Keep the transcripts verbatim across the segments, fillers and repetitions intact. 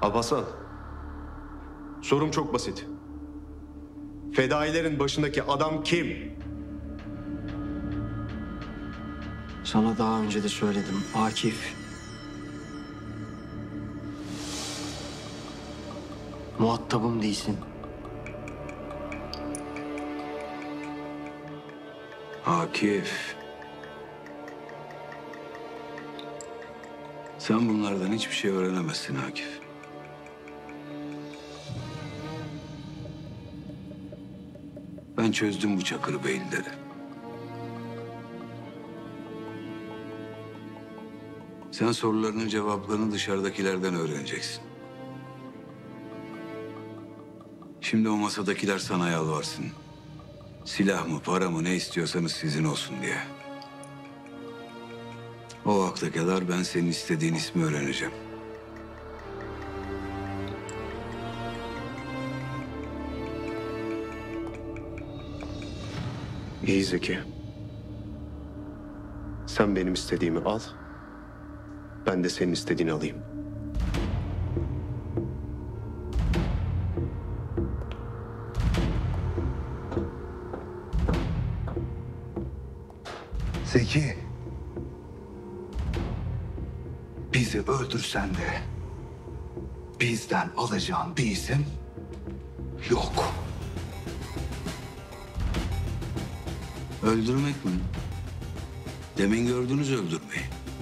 Alparslan, sorum çok basit. Fedailerin başındaki adam kim? Sana daha önce de söyledim Akif. Muhatabım değilsin. Akif. Sen bunlardan hiçbir şey öğrenemezsin Akif. Ben çözdüm bu Çakır beyinleri. Sen sorularının cevaplarını dışarıdakilerden öğreneceksin. Şimdi o masadakiler sana yalvarsın. Silah mı, para mı ne istiyorsanız sizin olsun diye. O vakte kadar ben senin istediğin ismi öğreneceğim. İyi Zeki. Sen benim istediğimi al. Ben de senin istediğini alayım. Zeki. Bizi öldürsen de bizden alacağın bir isim yok. Öldürmek mi? Demin gördünüz öldürmeyi.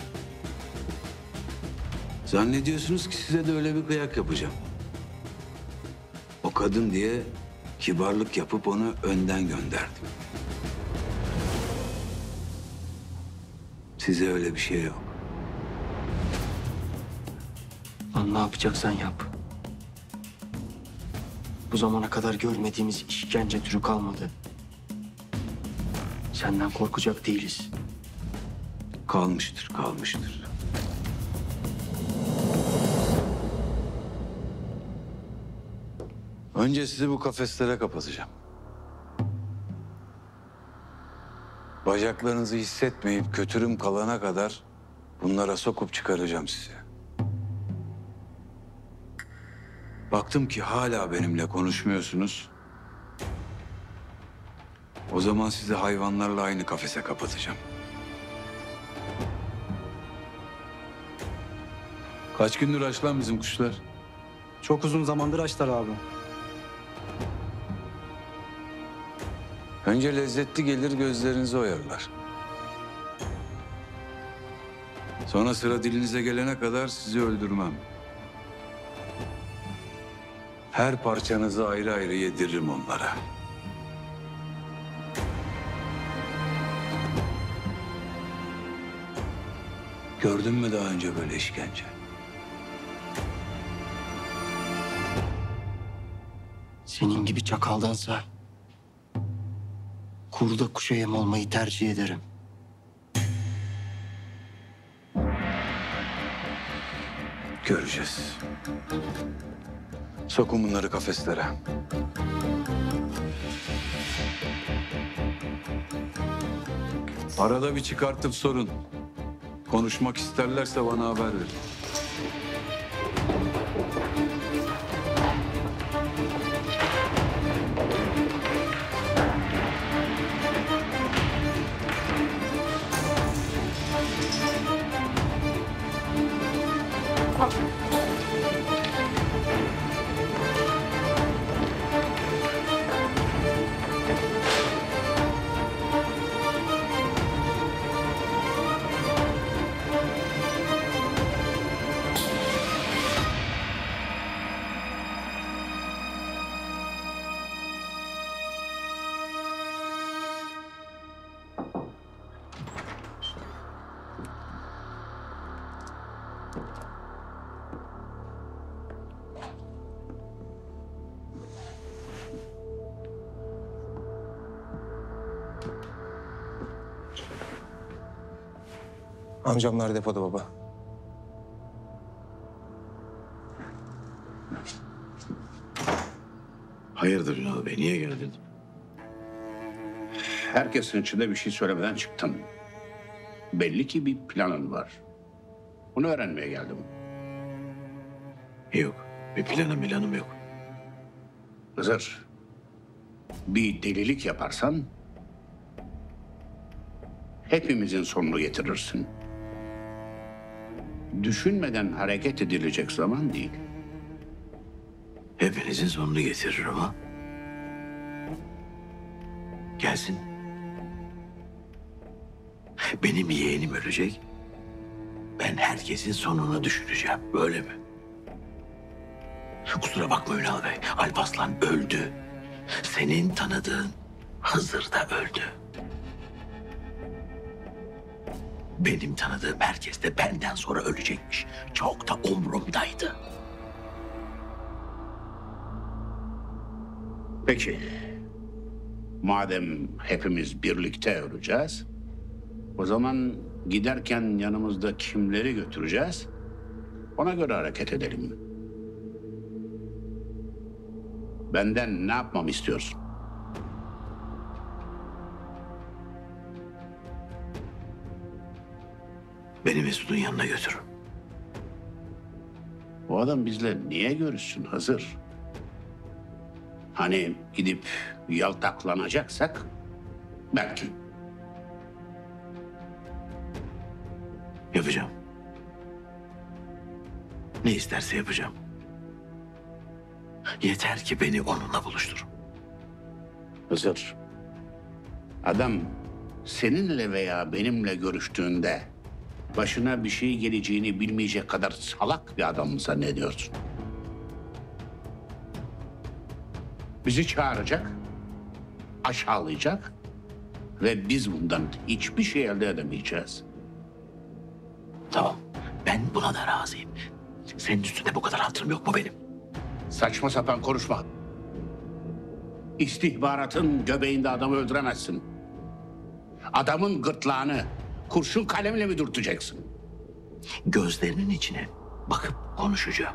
Zannediyorsunuz ki size de öyle bir kıyak yapacağım. O kadın diye kibarlık yapıp onu önden gönderdim. Size öyle bir şey yok. Lan ne yapacaksan yap. Bu zamana kadar görmediğimiz işkence türü kalmadı. Senden korkacak değiliz. Kalmıştır, kalmıştır. Önce sizi bu kafeslere kapatacağım. Bacaklarınızı hissetmeyip kötürüm kalana kadar bunlara sokup çıkaracağım sizi. Baktım ki hala benimle konuşmuyorsunuz. O zaman sizi hayvanlarla aynı kafese kapatacağım. Kaç gündür aç lan bizim kuşlar? Çok uzun zamandır açlar abi. Önce lezzetli gelir gözlerinizi oyarlar. Sonra sıra dilinize gelene kadar sizi öldürmem. Her parçanızı ayrı ayrı yediririm onlara. Gördün mü daha önce böyle işkence? Senin gibi çakaldansa kurda kuşa yem olmayı tercih ederim. Göreceğiz. Sokun bunları kafeslere. Arada bir çıkartıp sorun. Konuşmak isterlerse bana haber verin. Amcamlar depoda baba. Hayırdır Ünal Bey, niye geldin? Herkesin içinde bir şey söylemeden çıktın. Belli ki bir planın var. Bunu öğrenmeye geldim. Yok. Bir planım planım yok. Hızır, bir delilik yaparsan hepimizin sonunu getirirsin. Düşünmeden hareket edilecek zaman değil. Hepinizin sonunu getirir ama. Gelsin. Benim yeğenim ölecek. Ben herkesin sonunu düşüreceğim. Böyle mi? Kusura bakma Ünal Bey. Alparslan öldü. Senin tanıdığın Hızır da öldü. Benim tanıdığım herkes de benden sonra ölecekmiş. Çok da umurumdaydı. Peki, madem hepimiz birlikte öleceğiz, o zaman giderken yanımızda kimleri götüreceğiz? Ona göre hareket edelim. Benden ne yapmamı istiyorsun? Beni Mesut'un yanına götür. O adam bizle niye görüşsün Hızır? Hani gidip yaltaklanacaksak belki. Yapacağım. Ne isterse yapacağım. Yeter ki beni onunla buluştur. Hızır, adam seninle veya benimle görüştüğünde başına bir şey geleceğini bilmeyecek kadar salak bir adam mı zannediyorsun? Bizi çağıracak, aşağılayacak ve biz bundan hiçbir şey elde edemeyeceğiz. Tamam. Ben buna da razıyım. Senin üstünde bu kadar hatırım yok mu benim? Saçma sapan konuşma. İstihbaratın göbeğinde adamı öldüremezsin. Adamın gırtlağını kurşun kalemle mi dürteceksin? Gözlerinin içine bakıp konuşacağım.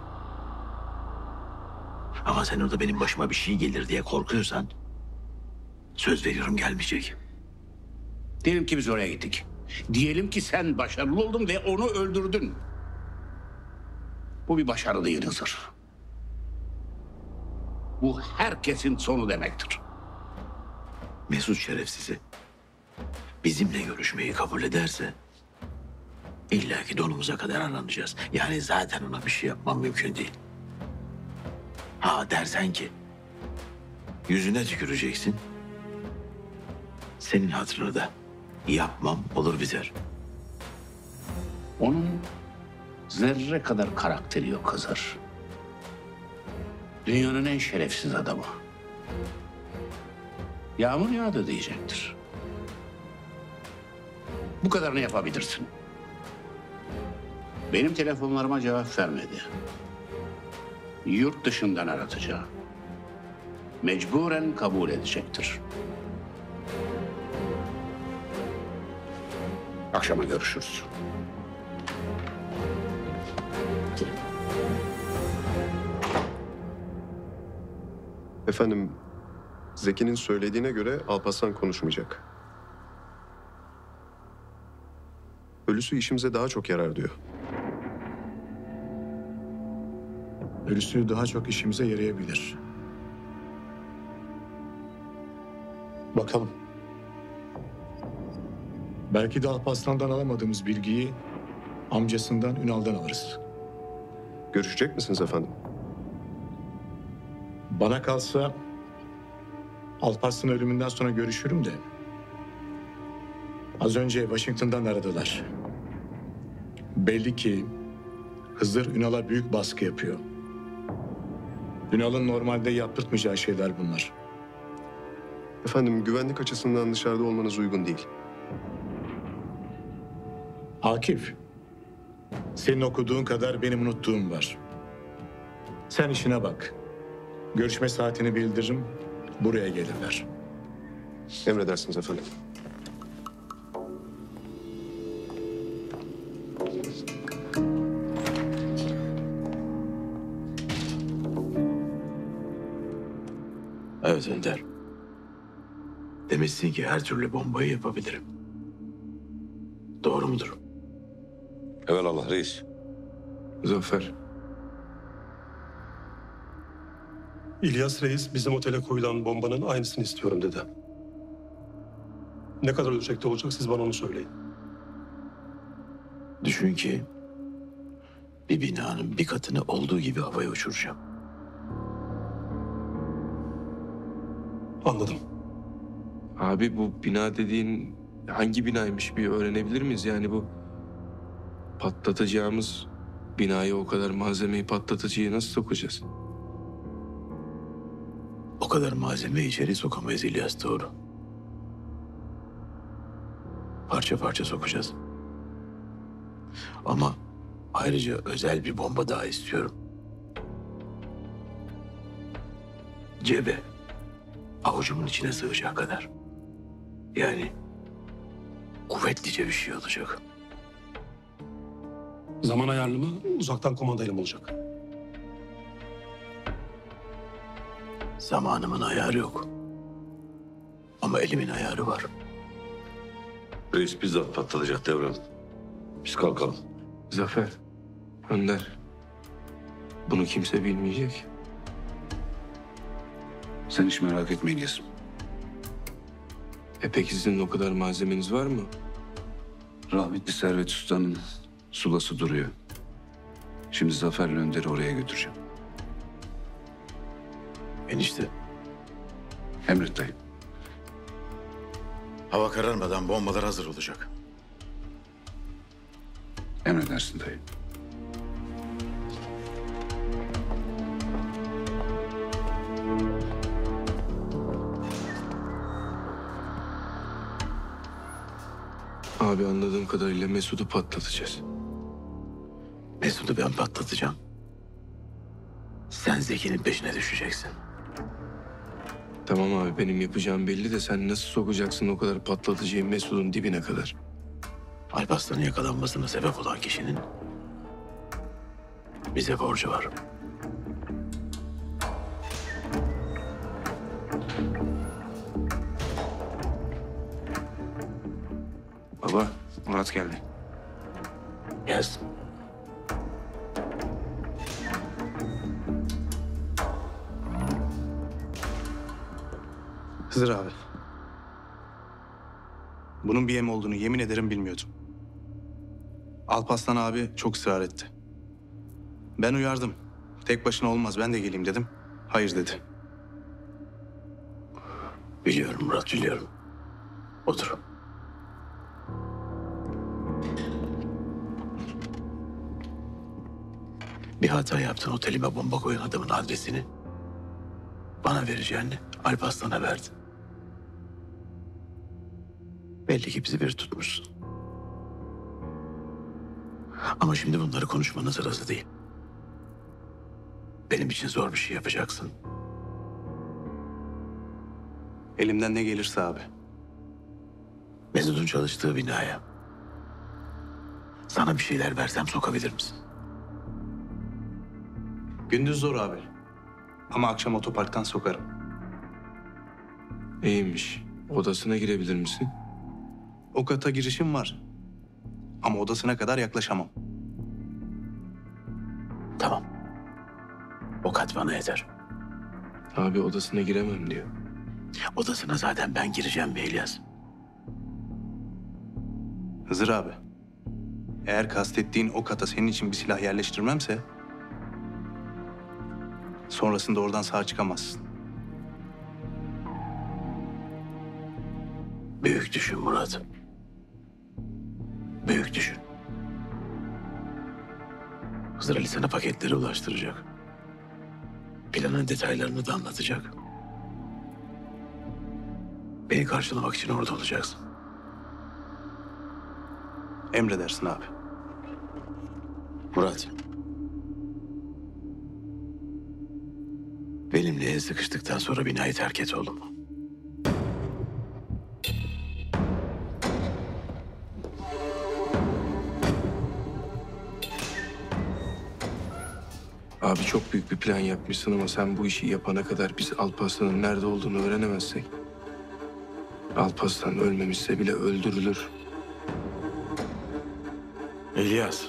Ama sen orada benim başıma bir şey gelir diye korkuyorsan söz veriyorum gelmeyecek. Diyelim ki biz oraya gittik. Diyelim ki sen başarılı oldun ve onu öldürdün. Bu bir başarı değil Hızır. Bu herkesin sonu demektir. Mesut şerefsizi bizimle görüşmeyi kabul ederse illaki donumuza kadar aranacağız. Yani zaten ona bir şey yapmam mümkün değil. Ha dersen ki yüzüne tüküreceksin. Senin hatırını da yapmam olur biter. Onun zerre kadar karakteri yok Hızır. Dünyanın en şerefsiz adamı. Yağmur yağdı diyecektir. Bu kadarını yapabilirsin. Benim telefonlarıma cevap vermedi. Yurt dışından aratacağım. Mecburen kabul edecektir. Akşama görüşürüz. Efendim, Zeki'nin söylediğine göre Alparslan konuşmayacak. Ölüsü işimize daha çok yarar diyor. Ölüsü daha çok işimize yarayabilir. Bakalım. Belki de Alparslan'dan alamadığımız bilgiyi amcasından Ünal'dan alırız. Görüşecek misiniz efendim? Bana kalsa Alparslan ölümünden sonra görüşürüm de. Az önce Washington'dan aradılar. Belli ki Hızır Ünal'a büyük baskı yapıyor. Ünal'ın normalde yaptırtmayacağı şeyler bunlar. Efendim, güvenlik açısından dışarıda olmanız uygun değil. Akif, senin okuduğun kadar benim unuttuğum var. Sen işine bak. Görüşme saatini bildiririm, buraya gelirler. Emredersiniz efendim. Evet Ender. Demişsin ki her türlü bombayı yapabilirim. Doğru mudur? Evelallah reis. Zafer. İlyas Reis bizim otele koyulan bombanın aynısını istiyorum dedi. Ne kadar ölçekte olacak siz bana onu söyleyin. Düşün ki bir binanın bir katını olduğu gibi havaya uçuracağım. Anladım. Abi bu bina dediğin hangi binaymış bir öğrenebilir miyiz? Yani bu patlatacağımız binaya o kadar malzemeyi patlatıcıya nasıl sokacağız? O kadar malzemeyi içeri sokamayız İlyas, doğru. Parça parça sokacağız. Ama ayrıca özel bir bomba daha istiyorum. Cebe, avucumun içine sığacak kadar. Yani kuvvetlice bir şey olacak. Zaman ayarlı mı, uzaktan kumandayla mı olacak? Zamanımın ayarı yok. Ama elimin ayarı var. Reis bizzat patlatacak Devrem. Biz kalkalım. Zafer, Önder. Bunu kimse bilmeyecek. Sen hiç merak etme İlyas. E peki sizin o kadar malzemeniz var mı? Rahmetli Servet Usta'nın sulası duruyor. Şimdi Zafer'le Önder'i oraya götüreceğim. Enişte. Emret dayı. Hava kararmadan bombalar hazır olacak. Emredersin dayı. Abi anladığım kadarıyla Mesut'u patlatacağız. Mesut'u ben patlatacağım. Sen Zeki'nin peşine düşeceksin. Tamam abi benim yapacağım belli de sen nasıl sokacaksın o kadar patlatıcıyı Mesut'un dibine kadar? Alparslan'ın yakalanmasına sebep olan kişinin bize borcu var. Baba, Murat geldi. Gelsin. Hızır abi. Bunun bir yem olduğunu yemin ederim bilmiyordum. Alparslan abi çok ısrar etti. Ben uyardım. Tek başına olmaz ben de geleyim dedim. Hayır dedi. Biliyorum Murat, biliyorum. Otur. Bir hata yaptın, otelime bomba koyan adamın adresini bana vereceğini Alparslan'a verdin. Belli ki bizi bir tutmuşsun. Ama şimdi bunları konuşmanın sırası değil. Benim için zor bir şey yapacaksın. Elimden ne gelirse abi. Mesut'un çalıştığı binaya sana bir şeyler versem sokabilir misin? Gündüz zor abi. Ama akşam otoparktan sokarım. İyiymiş. Odasına girebilir misin? O kata girişim var. Ama odasına kadar yaklaşamam. Tamam. O kat bana yeter. Abi odasına giremem diyor. Odasına zaten ben gireceğim be İlyas. Hızır abi. Eğer kastettiğin o kata senin için bir silah yerleştirmemse... sonrasında oradan sağ çıkamazsın. Büyük düşün Murat. Büyük düşün. Hızır Ali sana paketleri ulaştıracak. Planın detaylarını da anlatacak. Beni karşılamak için orada olacaksın. Emredersin abi. Murat. Benimle el sıkıştıktan sonra binayı terk et oğlum. Abi çok büyük bir plan yapmışsın ama sen bu işi yapana kadar biz Alparslan'ın nerede olduğunu öğrenemezsek... Alparslan ölmemişse bile öldürülür. İlyas.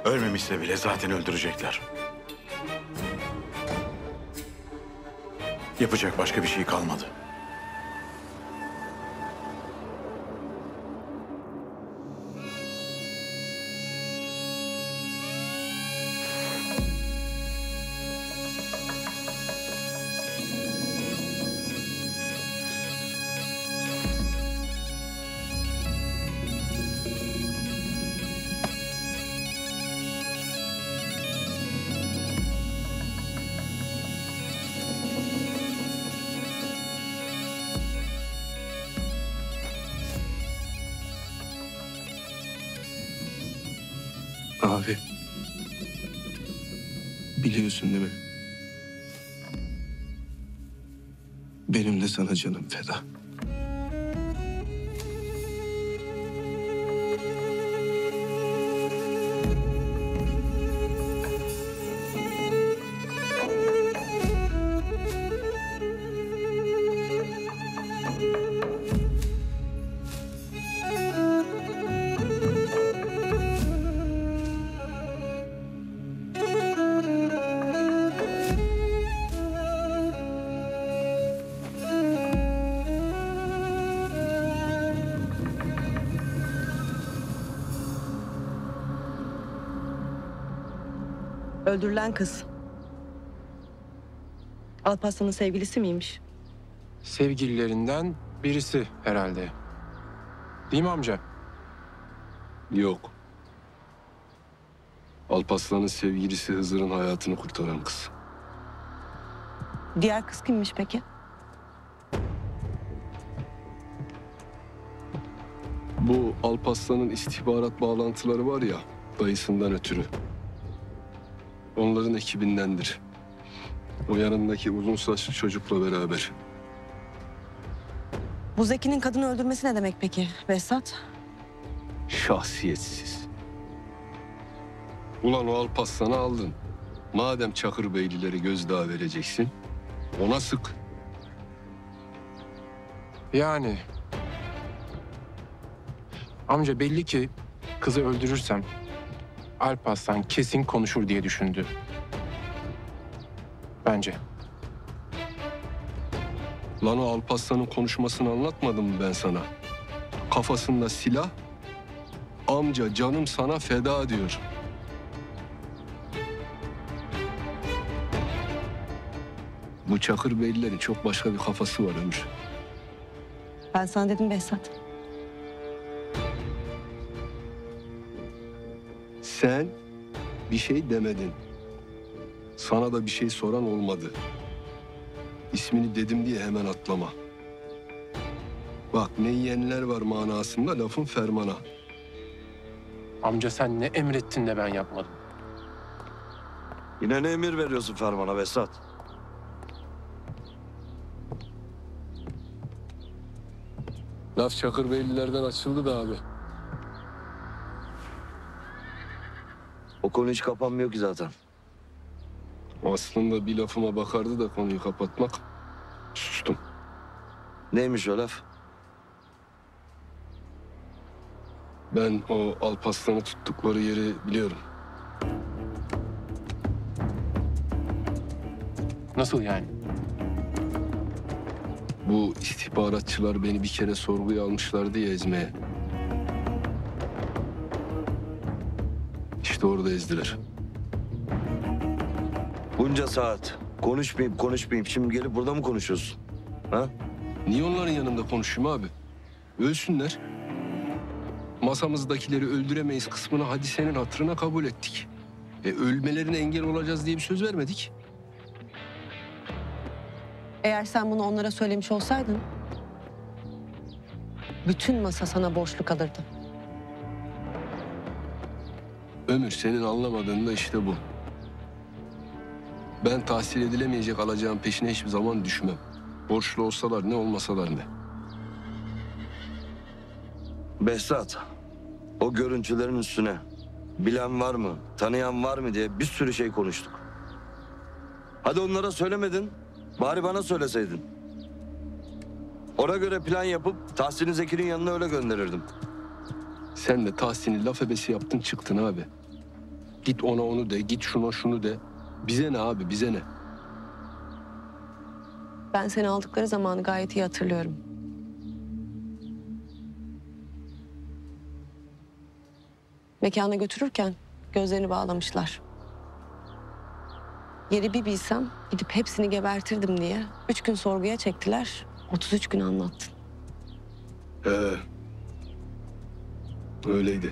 Ölmemişse bile zaten öldürecekler. Yapacak başka bir şey kalmadı. Abi. Biliyorsun değil mi? Benim de sana canım feda. Öldürülen kız. Alparslan'ın sevgilisi miymiş? Sevgililerinden birisi herhalde. Değil mi amca? Yok. Alparslan'ın sevgilisi Hızır'ın hayatını kurtaran kız. Diğer kız kimmiş peki? Bu Alparslan'ın istihbarat bağlantıları var ya, dayısından ötürü. Onların ekibindendir. O yanındaki uzun saçlı çocukla beraber. Bu Zeki'nin kadını öldürmesi ne demek peki Behzat? Şahsiyetsiz. Ulan o Alparslan'ı aldın. Madem Çakırbeylileri gözdağı vereceksin, ona sık. Yani... Amca belli ki kızı öldürürsem Alparslan kesin konuşur diye düşündü. Bence. Lan o Alparslan'ın konuşmasını anlatmadım mı ben sana? Kafasında silah, amca canım sana feda diyor. Bu Çakırbeylilerin çok başka bir kafası var Ömür. Ben sana dedim Behzat. Sen bir şey demedin. Sana da bir şey soran olmadı. İsmini dedim diye hemen atlama. Bak ne yiyenler var manasında lafın fermana. Amca sen ne emrettin de ben yapmadım. Yine ne emir veriyorsun fermana Behzat? Laf Çakırbeylilerden açıldı da abi. O konu hiç kapanmıyor ki zaten. Aslında bir lafıma bakardı da konuyu kapatmak. Sustum. Neymiş o laf? Ben o Alparslan'ı tuttukları yeri biliyorum. Nasıl yani? Bu istihbaratçılar beni bir kere sorguya almışlardı ya ezmeye. İşte orada ezdiler. Bunca saat konuşmayıp konuşmayıp şimdi gelip burada mı konuşuyorsun? Ha? Niye onların yanında konuşayım abi? Ölsünler. Masamızdakileri öldüremeyiz kısmını hadi senin hatırına kabul ettik. E ölmelerine engel olacağız diye bir söz vermedik. Eğer sen bunu onlara söylemiş olsaydın... bütün masa sana borçlu kalırdı. Ömür senin anlamadığın da işte bu. Ben tahsil edilemeyecek alacağım peşine hiçbir zaman düşmem. Borçlu olsalar ne olmasalar ne. Behzat, o görüntülerin üstüne bilen var mı, tanıyan var mı diye bir sürü şey konuştuk. Hadi onlara söylemedin, bari bana söyleseydin. Ona göre plan yapıp Tahsin Zeki'nin yanına öyle gönderirdim. Sen de Tahsin'i laf ebesi yaptın çıktın abi. Git ona onu de, git şuna şunu de. Bize ne abi, bize ne? Ben seni aldıkları zamanı gayet iyi hatırlıyorum. Mekana götürürken gözlerini bağlamışlar. Yeri bir bilsem gidip hepsini gebertirdim diye üç gün sorguya çektiler. otuz üç gün anlattın. Ee, öyleydi.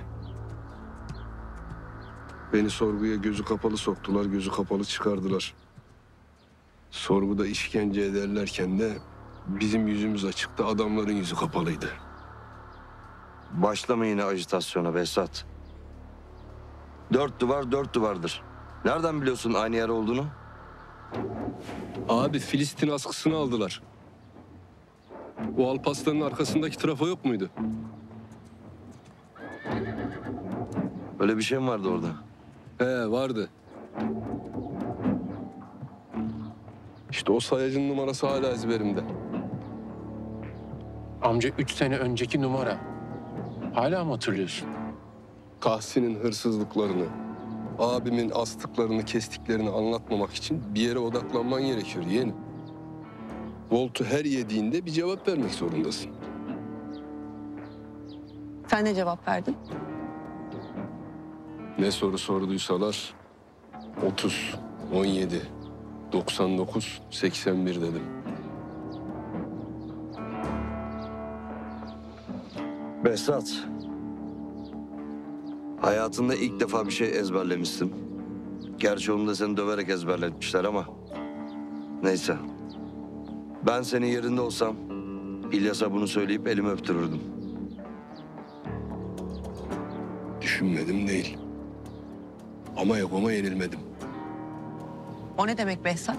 Beni sorguya gözü kapalı soktular, gözü kapalı çıkardılar. Sorguda işkence ederlerken de bizim yüzümüz açıktı, adamların yüzü kapalıydı. Başlama yine ajitasyona Behzat. Dört duvar dört duvardır. Nereden biliyorsun aynı yer olduğunu? Abi Filistin askısını aldılar. O Alparslan'ın arkasındaki trafo yok muydu? Öyle bir şey mi vardı orada? He vardı. İşte o sayacın numarası hala ezberimde. Amca üç sene önceki numara. Hala mı hatırlıyorsun? Tahsin'in hırsızlıklarını, abimin astıklarını, kestiklerini anlatmamak için bir yere odaklanman gerekiyor yeğenim. Volt'u her yediğinde bir cevap vermek zorundasın. Sen ne cevap verdin? Ne soru sorduysalar otuz, on yedi, doksan dokuz, seksen bir dedim. Behzat. Hayatında ilk defa bir şey ezberlemişsin. Gerçi onu da seni döverek ezberletmişler ama. Neyse. Ben senin yerinde olsam İlyas'a bunu söyleyip elimi öptürürdüm. Düşünmedim değil. Ama yok ama yenilmedim. O ne demek Behzat?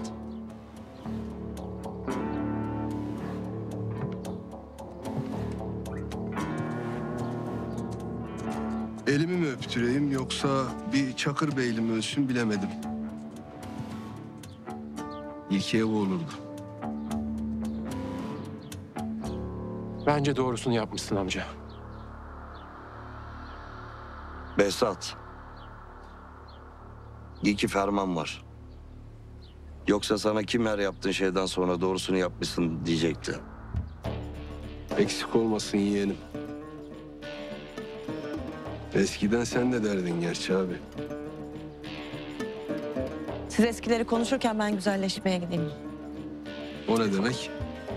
Elimi mi öptüreyim yoksa bir Çakır Beyli mi ölsün bilemedim. İlkiye bu olurdu. Bence doğrusunu yapmışsın amca. Behzat. İki ferman var. Yoksa sana kim her yaptığın şeyden sonra doğrusunu yapmışsın diyecekti. Eksik olmasın yeğenim. Eskiden sen de derdin gerçi abi. Siz eskileri konuşurken ben güzelleşmeye gideyim. O ne demek?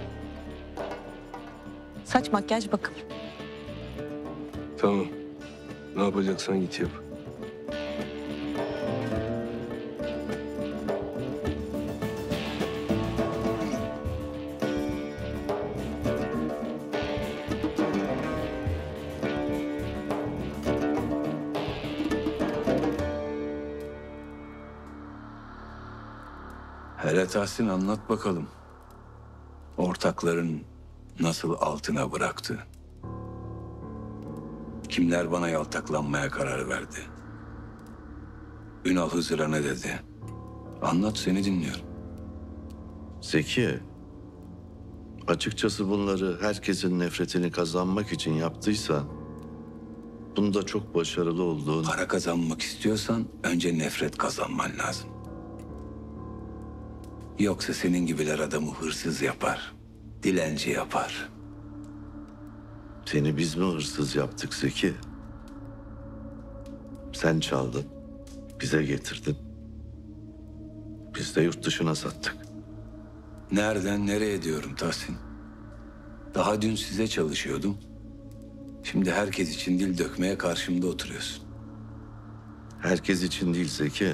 Saç, makyaj, bakım. Tamam. Ne yapacaksan git yap. Hele Tahsin anlat bakalım. Ortakların nasıl altına bıraktı? Kimler bana yaltaklanmaya karar verdi? Ünal Hızır'a ne dedi? Anlat, seni dinliyorum. Zeki, açıkçası bunları herkesin nefretini kazanmak için yaptıysa, bunda çok başarılı olduğun... Para kazanmak istiyorsan önce nefret kazanman lazım. Yoksa senin gibiler adamı hırsız yapar, dilenci yapar. Seni biz mi hırsız yaptık Zeki? Sen çaldın, bize getirdin. Biz de yurt dışına sattık. Nereden nereye diyorum Tahsin? Daha dün size çalışıyordum. Şimdi herkes için dil dökmeye karşımda oturuyorsun. Herkes için değil Zeki.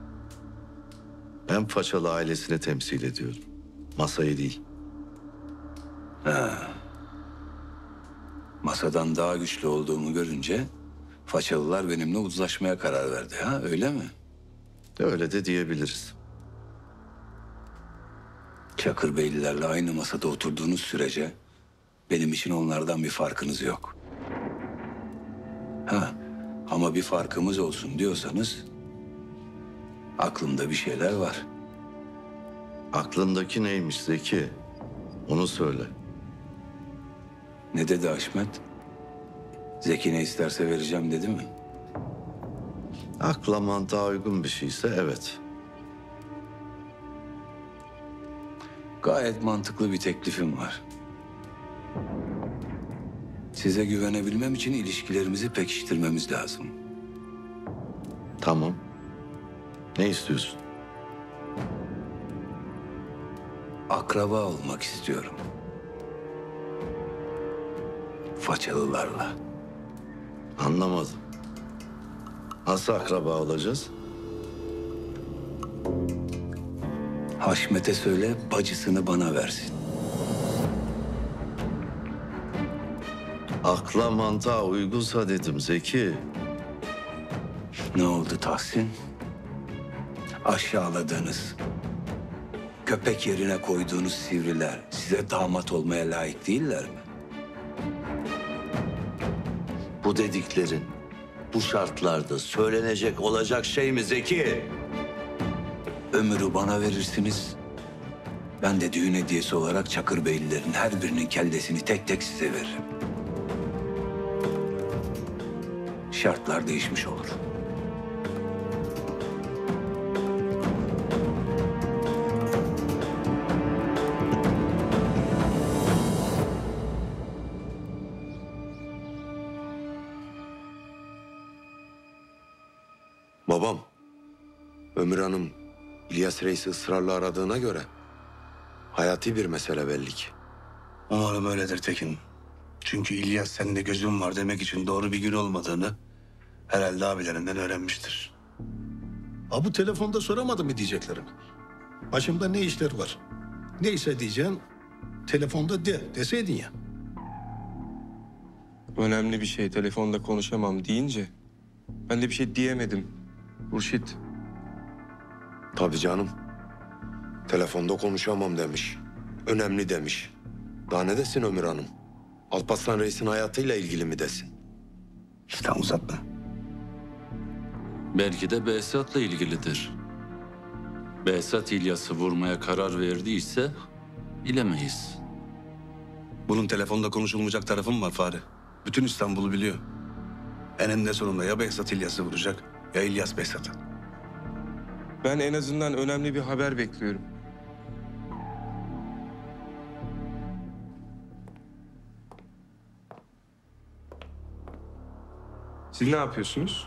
Ben Façalı ailesini temsil ediyorum. Masayı değil. Ha. Masadan daha güçlü olduğumu görünce Façalılar benimle uzlaşmaya karar verdi, ha öyle mi? Öyle de diyebiliriz. Çakırbeylilerle aynı masada oturduğunuz sürece benim için onlardan bir farkınız yok. Ha, ama bir farkımız olsun diyorsanız aklımda bir şeyler var. Aklındaki neymiş Zeki? Onu söyle. Ne dedi Haşmet? Zeki ne isterse vereceğim dedi mi? Akla mantığa uygun bir şeyse evet. Gayet mantıklı bir teklifim var. Size güvenebilmem için ilişkilerimizi pekiştirmemiz lazım. Tamam. Ne istiyorsun? Akraba olmak istiyorum. Façalılarla. Anlamadım. Nasıl akraba olacağız? Haşmet'e söyle bacısını bana versin. Akla mantığa uygunsa dedim Zeki. Ne oldu Tahsin? Aşağıladığınız, köpek yerine koyduğunuz sivriler size damat olmaya layık değiller mi? Bu dediklerin bu şartlarda söylenecek olacak şey mi Zeki? Ömür'ü bana verirsiniz. Ben de düğün hediyesi olarak Çakırbeylilerin her birinin kellesini tek tek size veririm. Şartlar değişmiş olur. Babam, Ömür Hanım İlyas Reis'i ısrarla aradığına göre hayati bir mesele belli ki. Umarım öyledir Tekin. Çünkü İlyas sende gözüm var demek için doğru bir gün olmadığını herhalde abilerinden öğrenmiştir. Ha bu telefonda soramadı mı diyeceklerini? Başımda ne işler var? Neyse diyeceksin, telefonda de, deseydin ya. Önemli bir şey, telefonda konuşamam deyince ben de bir şey diyemedim. Hurşit. Tabii canım. Telefonda konuşamam demiş. Önemli demiş. Daha ne desin Ömür Hanım? Alparslan Reis'in hayatıyla ilgili mi desin? İşte uzatma. Belki de Behzat'la ilgilidir. Behzat İlyas'ı vurmaya karar verdiyse bilemeyiz. Bunun telefonda konuşulmayacak tarafı mı var Fahri? Bütün İstanbul'u biliyor. Eninde sonunda ya Behzat İlyas'ı vuracak ya İlyas Behzat'ı. Ben en azından önemli bir haber bekliyorum. Siz ne yapıyorsunuz?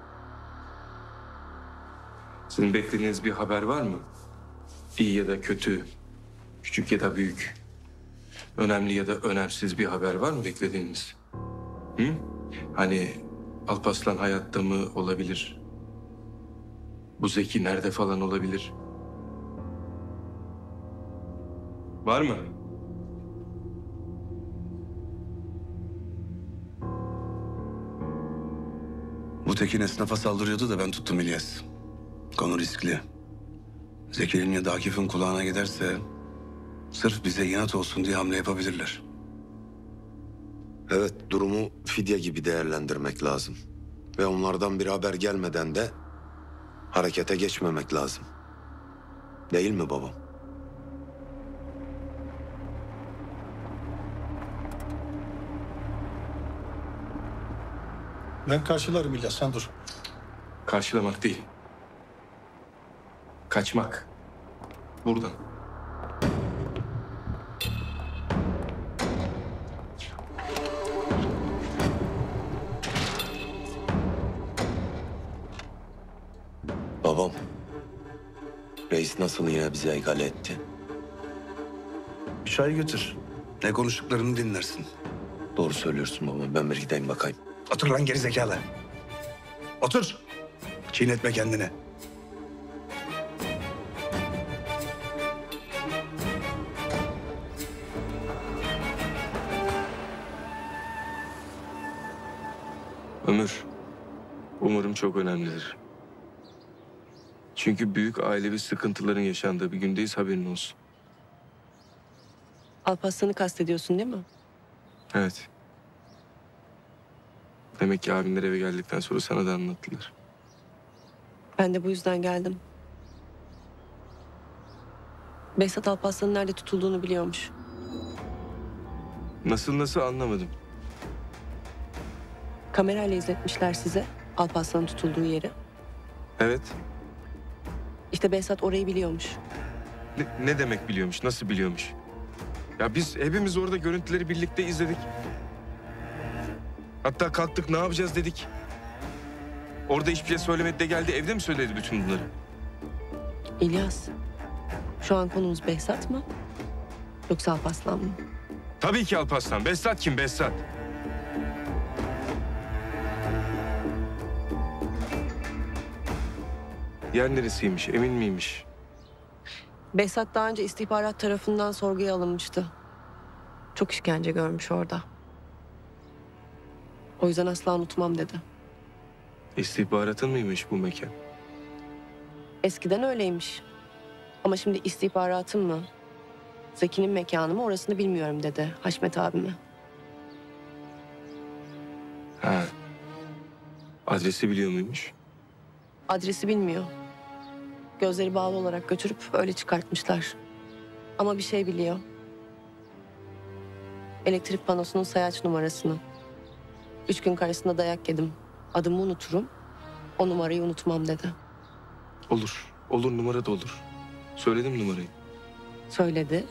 Sizin beklediğiniz bir haber var mı? İyi ya da kötü, küçük ya da büyük. Önemli ya da önemsiz bir haber var mı beklediğiniz? Hı? Hani Alparslan hayatta mı olabilir? Bu Zeki nerede falan olabilir? Var mı? Bu Tekin esnafa saldırıyordu da ben tuttum İlyas. Konu riskli. Zeki'nin ya da Akif'in kulağına giderse sırf bize inat olsun diye hamle yapabilirler. Evet, durumu fidye gibi değerlendirmek lazım. Ve onlardan bir haber gelmeden de harekete geçmemek lazım. Değil mi babam? Ben karşılarım İlyas, sen dur. Karşılamak değil. Kaçmak. Buradan. Babam, reis nasıl yine bize egale etti? Bir çay götür. Ne konuştuklarını dinlersin. Doğru söylüyorsun baba. Ben bir gideyim bakayım. Otur lan geri zekalı. Otur. Çiğnetme kendini. Ömür, umarım çok önemlidir. Çünkü büyük ailevi sıkıntıların yaşandığı bir gündeyiz, haberin olsun. Alparslan'ı kastediyorsun değil mi? Evet. Demek ki abinler eve geldikten sonra sana da anlattılar. Ben de bu yüzden geldim. Behzat Alparslan'ın nerede tutulduğunu biliyormuş. Nasıl nasıl anlamadım. Kamerayla izletmişler size Alparslan'ın tutulduğu yeri. Evet. İşte Behzat orayı biliyormuş. Ne, ne demek biliyormuş? Nasıl biliyormuş? Ya biz hepimiz orada görüntüleri birlikte izledik. Hatta kalktık ne yapacağız dedik. Orada hiçbir şey söylemedi de geldi. Evde mi söyledi bütün bunları? İlyas, şu an konumuz Behzat mı? Yoksa Alparslan mı? Tabii ki Alparslan. Behzat kim? Behzat. Yer neresiymiş? Emin miymiş? Behzat daha önce istihbarat tarafından sorguya alınmıştı. Çok işkence görmüş orada. O yüzden asla unutmam dedi. İstihbaratın mıymış bu mekan? Eskiden öyleymiş. Ama şimdi istihbaratın mı? Zeki'nin mekanı mı orasını bilmiyorum dedi Haşmet abime. Ha. Adresi biliyor muymuş? Adresi bilmiyor. Gözleri bağlı olarak götürüp öyle çıkartmışlar. Ama bir şey biliyor. Elektrik panosunun sayaç numarasını. Üç gün karşısında dayak yedim. Adımı unuturum. O numarayı unutmam dedi. Olur. Olur, numara da olur. Söyledim numarayı. Söyledi.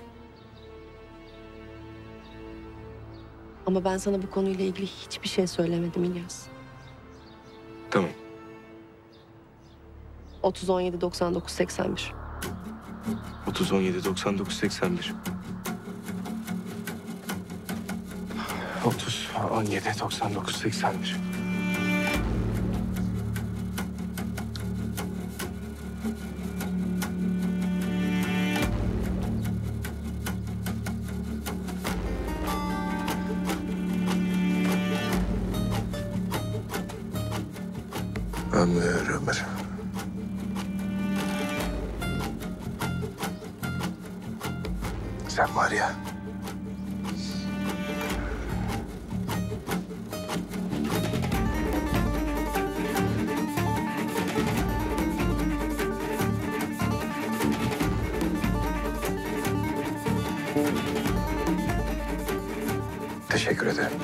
Ama ben sana bu konuyla ilgili hiçbir şey söylemedim İlyas. Tamam. otuz on yedi doksan dokuz seksen bir. otuz on yedi doksan dokuz seksen bir. otuz on yedi doksan dokuz seksen bir. Ömür, ömür. Sen var ya. Teşekkür ederim.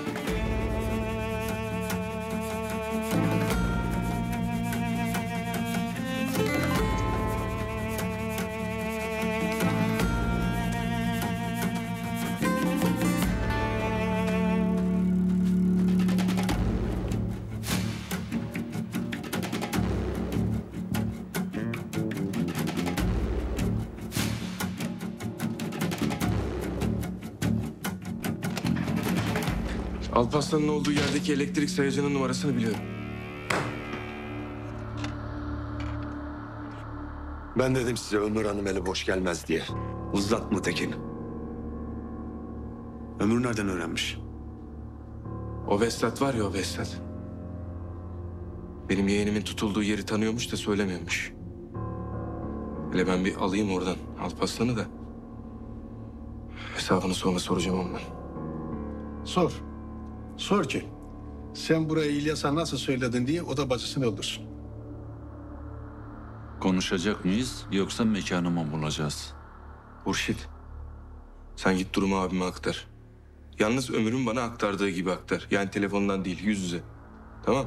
Alparslan'ın olduğu yerdeki elektrik sayacının numarasını biliyorum. Ben dedim size Ömür Hanım eli boş gelmez diye. Uzatma Tekin. Ömür nereden öğrenmiş? O Behzat var ya, o Behzat. Benim yeğenimin tutulduğu yeri tanıyormuş da söylemiyormuş. Hele ben bir alayım oradan Alparslan'ı da. Hesabını sonra soracağım ondan. Sor. Sor ki sen burayı İlyas'a nasıl söyledin diye o da bacısını öldürsün. Konuşacak mıyız yoksa mekanı mı bulacağız? Hurşit, sen git durumu abime aktar. Yalnız Ömür'ün bana aktardığı gibi aktar. Yani telefondan değil, yüz yüze. Tamam?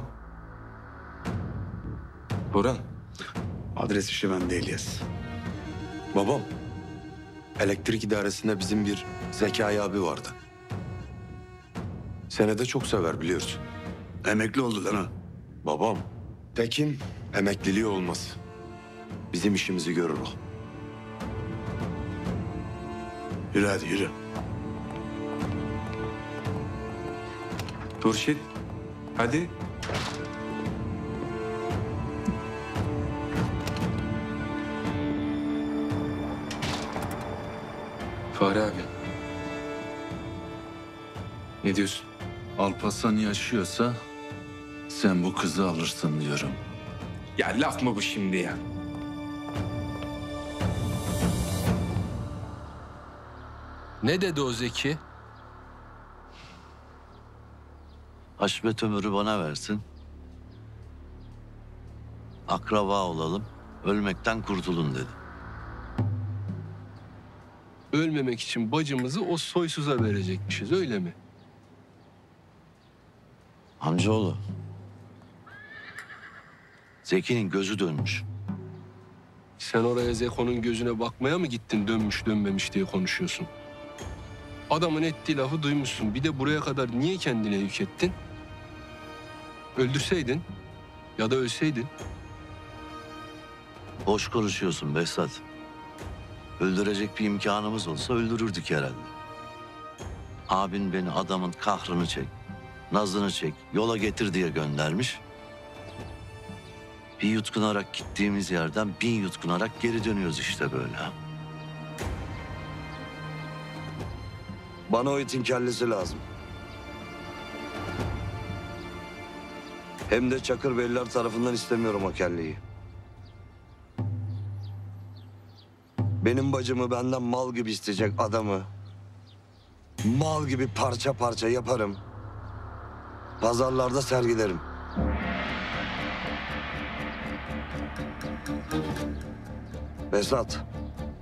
Orhan. Adres işi bende İlyas. Babam, elektrik idaresinde bizim bir Zekai abi vardı. Seni de çok sever biliyorsun. Emekli oldu lan ha. Babam, Tekin emekliliği olmaz. Bizim işimizi görür o. Yürü hadi yürü. Hurşit, hadi. Fahri abi. Ne diyorsun? Alparslan yaşıyorsa sen bu kızı alırsın diyorum. Ya laf mı bu şimdi ya? Ne dedi o Zeki? Haşmet Ömür'ü bana versin. Akraba olalım, ölmekten kurtulun dedi. Ölmemek için bacımızı o soysuza verecekmişiz, öyle mi? Zeki'nin gözü dönmüş. Sen oraya Zeko'nun gözüne bakmaya mı gittin, dönmüş dönmemiş diye konuşuyorsun? Adamın ettiği lafı duymuşsun. Bir de buraya kadar niye kendine yük ettin? Öldürseydin ya da ölseydin. Boş konuşuyorsun Behzat. Öldürecek bir imkanımız olsa öldürürdük herhalde. Abin beni adamın kahrını çek, nazını çek, yola getir diye göndermiş. Bir yutkunarak gittiğimiz yerden bin yutkunarak geri dönüyoruz işte böyle. Bana o itin kellesi lazım. Hem de Çakırbeyliler tarafından istemiyorum o kelleyi. Benim bacımı benden mal gibi isteyecek adamı mal gibi parça parça yaparım. Pazarlarda sergilerim. Behzat.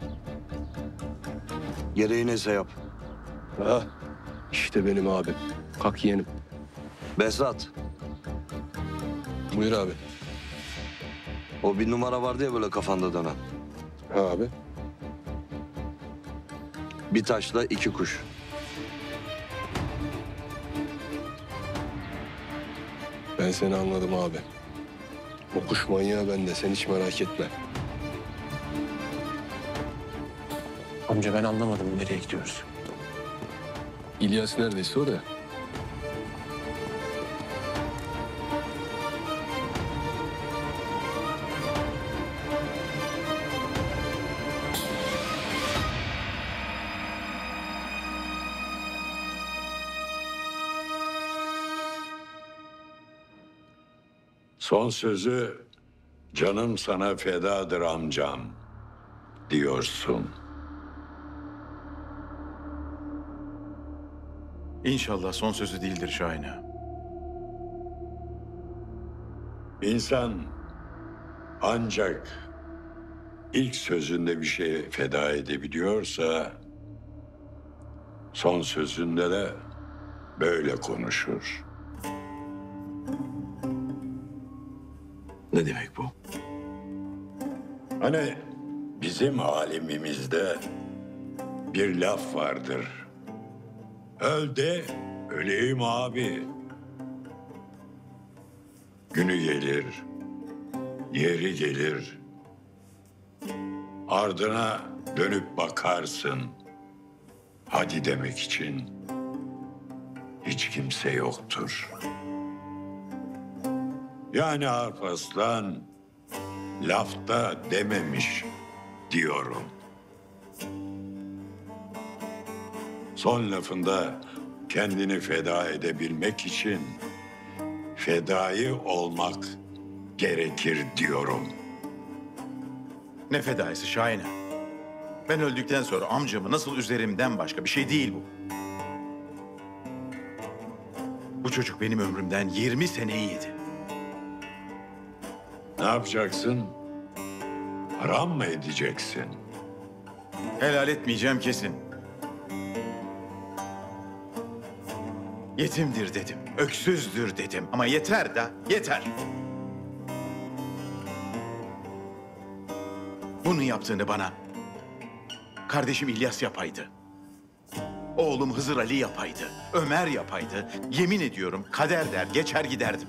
Gereği neyse yap. Ha, işte benim abim. Kalk yeğenim. Behzat. Buyur abi. O bir numara vardı ya böyle kafanda dönen. Ha abi. Bir taşla iki kuş. Ben seni anladım abi. O kuş manyağı bende, sen hiç merak etme. Amca ben anlamadım nereye gidiyoruz. İlyas neredeyse oraya. Son sözü canım sana fedadır amcam diyorsun. İnşallah son sözü değildir Şahin ağa. İnsan ancak ilk sözünde bir şey feda edebiliyorsa son sözünde de böyle konuşur. Ne demek bu? Hani bizim alemimizde bir laf vardır. Öl de öleyim abi. Günü gelir, yeri gelir. Ardına dönüp bakarsın. Hadi demek için hiç kimse yoktur. Yani Alparslan lafta dememiş diyorum. Son lafında kendini feda edebilmek için fedai olmak gerekir diyorum. Ne fedaisi Şahin ağa? Ben öldükten sonra amcamı nasıl üzerimden başka bir şey değil bu. Bu çocuk benim ömrümden yirmi seneyi yedi. Ne yapacaksın? Haram mı edeceksin? Helal etmeyeceğim kesin. Yetimdir dedim, öksüzdür dedim ama yeter da yeter. Bunu yaptığını bana kardeşim İlyas yapaydı. Oğlum Hızır Ali yapaydı, Ömer yapaydı. Yemin ediyorum kader der geçer giderdim.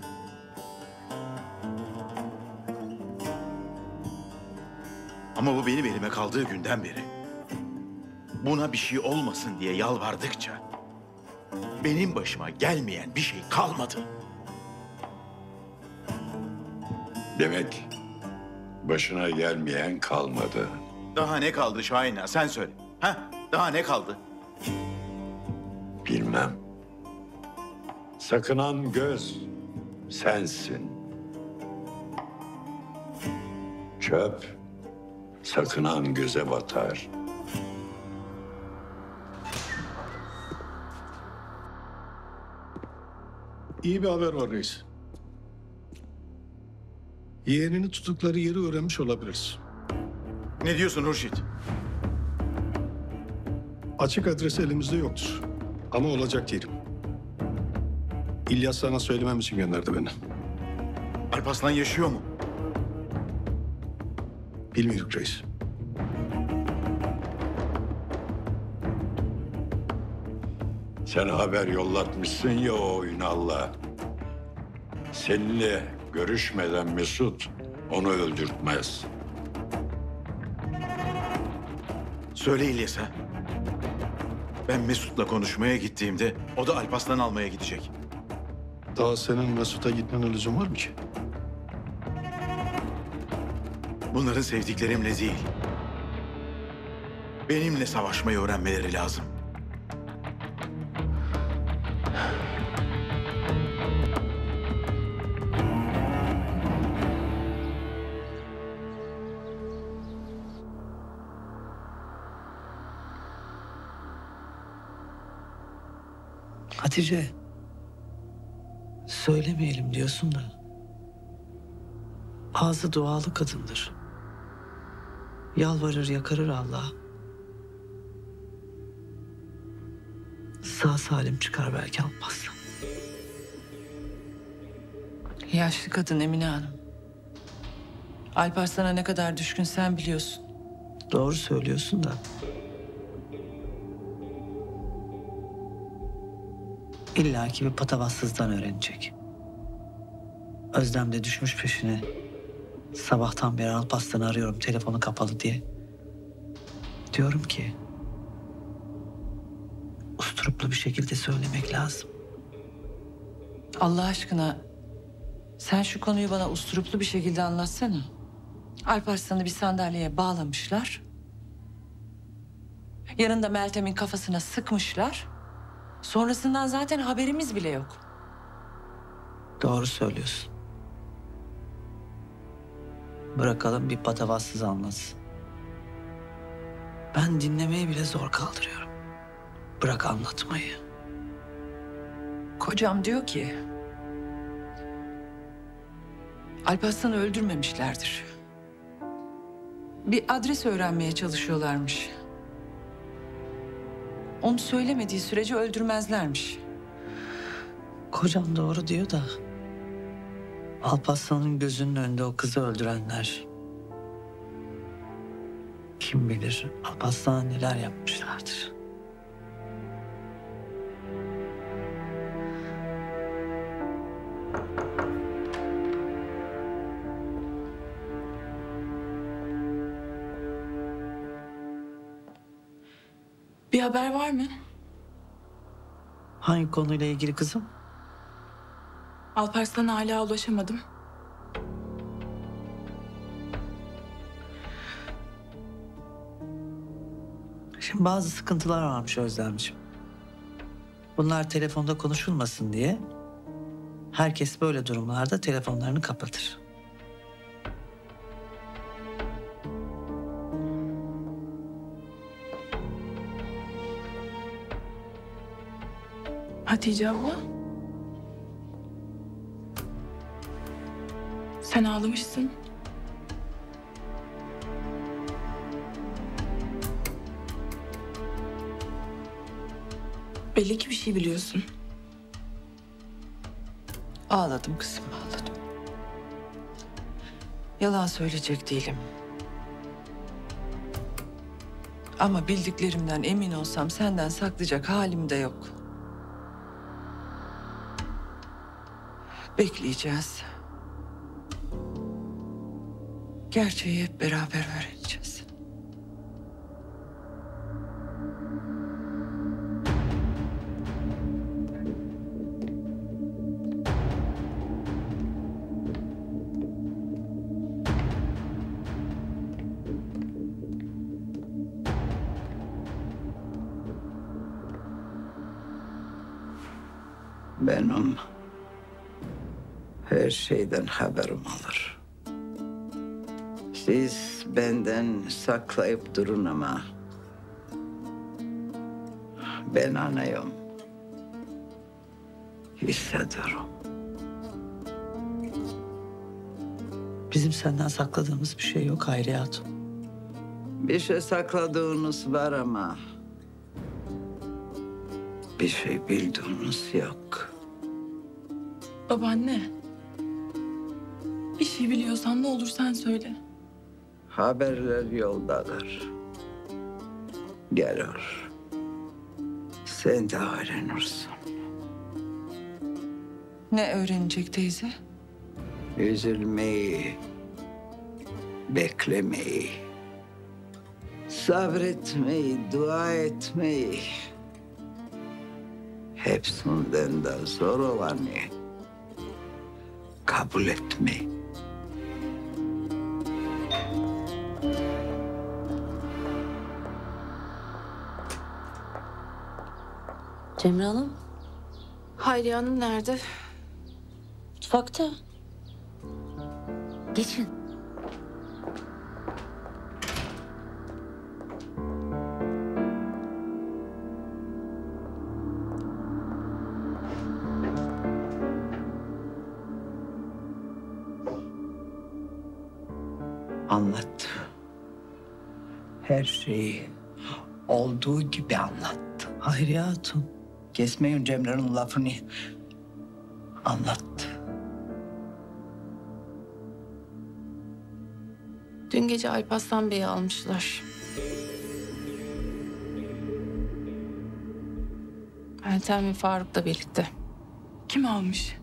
Ama bu benim elime kaldığı günden beri buna bir şey olmasın diye yalvardıkça benim başıma gelmeyen bir şey kalmadı. Demek başına gelmeyen kalmadı. Daha ne kaldı Şahin ağa, sen söyle. Ha? Daha ne kaldı? Bilmem. Sakınan göz sensin. Çöp sakınan göze batar. İyi bir haber var reis. Yeğenini tuttukları yeri öğrenmiş olabiliriz. Ne diyorsun Hurşit? Açık adresi elimizde yoktur. Ama olacak diyelim. İlyas sana söylemem için gönderdi beni. Alparslan yaşıyor mu? Bilmiyoruz reis. Sen haber yollatmışsın ya o Ünal'la. Seninle görüşmeden Mesut onu öldürtmez. Söyle İlyas'a. Ben Mesut'la konuşmaya gittiğimde o da Alparslan'ı almaya gidecek. Daha senin Mesut'a gitmenin lüzum var mı ki? Bunların sevdiklerimle değil. Benimle savaşmayı öğrenmeleri lazım. Hatice, söylemeyelim diyorsun da ağzı dualı kadındır. Yalvarır yakarır Allah'a. Sağ salim çıkar belki Alparslan. Yaşlı kadın Emine Hanım. Alparslan'a ne kadar düşkün sen biliyorsun. Doğru söylüyorsun da. İlla ki bir patavatsızdan öğrenecek. Özlem de düşmüş peşine. Sabahtan beri Alparslan'ı arıyorum telefonu kapalı diye. Diyorum ki usturuplu bir şekilde söylemek lazım. Allah aşkına sen şu konuyu bana usturuplu bir şekilde anlatsana. Alparslan'ı bir sandalyeye bağlamışlar. Yanında Meltem'in kafasına sıkmışlar. Sonrasından zaten haberimiz bile yok. Doğru söylüyorsun. Bırakalım bir patavatsız anlatsın. Ben dinlemeyi bile zor kaldırıyorum. Bırak anlatmayı. Kocam diyor ki Alparslan'ı öldürmemişlerdir. Bir adres öğrenmeye çalışıyorlarmış. Onu söylemediği sürece öldürmezlermiş. Kocam doğru diyor da Alparslan'ın gözünün önünde o kızı öldürenler kim bilir Alparslan'a neler yapmışlardır. Bir haber var mı? Hangi konuyla ilgili kızım? Alparslan'a hala ulaşamadım. Şimdi bazı sıkıntılar varmış Özlemciğim. Bunlar telefonda konuşulmasın diye herkes böyle durumlarda telefonlarını kapatır. Hatice abla. Sen ağlamışsın. Belli ki bir şey biliyorsun. Ağladım kızım, ağladım. Yalan söyleyecek değilim. Ama bildiklerimden emin olsam senden saklayacak halim de yok. Bekleyeceğiz. Gerçeği hep beraber öğreneceğiz. Benim her şeyden haberim olur. Siz benden saklayıp durun ama ben anayım. Hissediyorum. Bizim senden sakladığımız bir şey yok Hayriye Hatun. Bir şey sakladığınız var ama bir şey bildiğiniz yok. Babaanne. Bir şey biliyorsan ne olur sen söyle. Haberler yoldadır. Gelir. Sen de öğrenirsin. Ne öğrenecek teyze? Üzülmeyi, beklemeyi, sabretmeyi, dua etmeyi. Hepsinden de zor olanı kabul etmeyi. Cemre Hanım, Hayriye Hanım nerede? mutfakta. Geçin. Anlat. Her şeyi olduğu gibi anlat. Hayriye Hatun. Kesmeyin Cemre'nin lafını. Anlat. Dün gece Alparslan Bey'i almışlar. Meltem ve Faruk'la birlikte. Kim almış?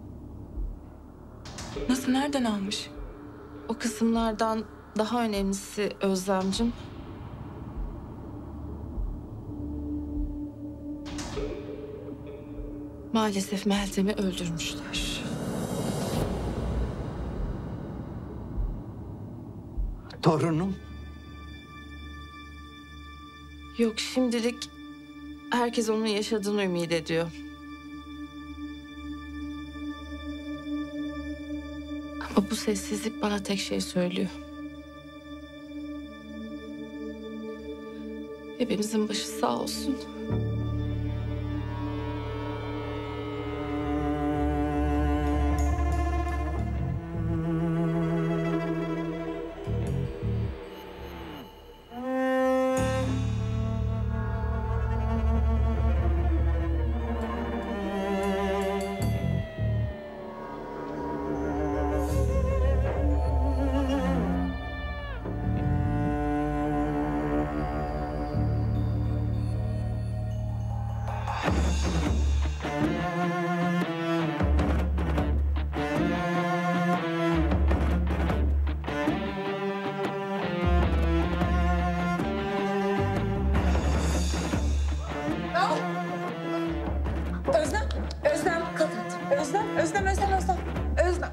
Nasıl, nereden almış? O kısımlardan daha önemlisi Özlemcim. Maalesef Meltem'i öldürmüşler. Torunum. Yok, şimdilik herkes onun yaşadığını ümit ediyor. Ama bu sessizlik bana tek şey söylüyor. Hepimizin başı sağ olsun. Özlem, Özlem kalk hadi. Özlem, Özlem, Özlem, Özlem. Özlem.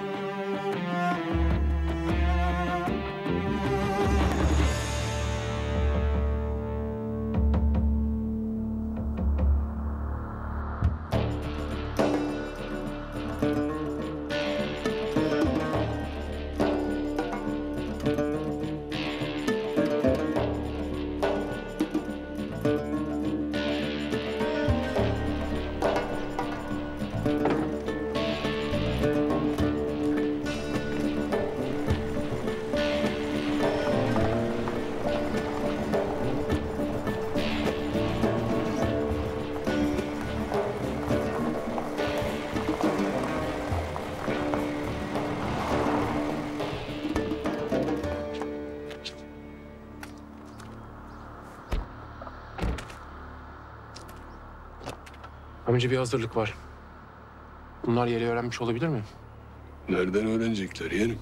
Amca bir hazırlık var. Bunlar yeri öğrenmiş olabilir mi? Nereden öğrenecekler yeğenim?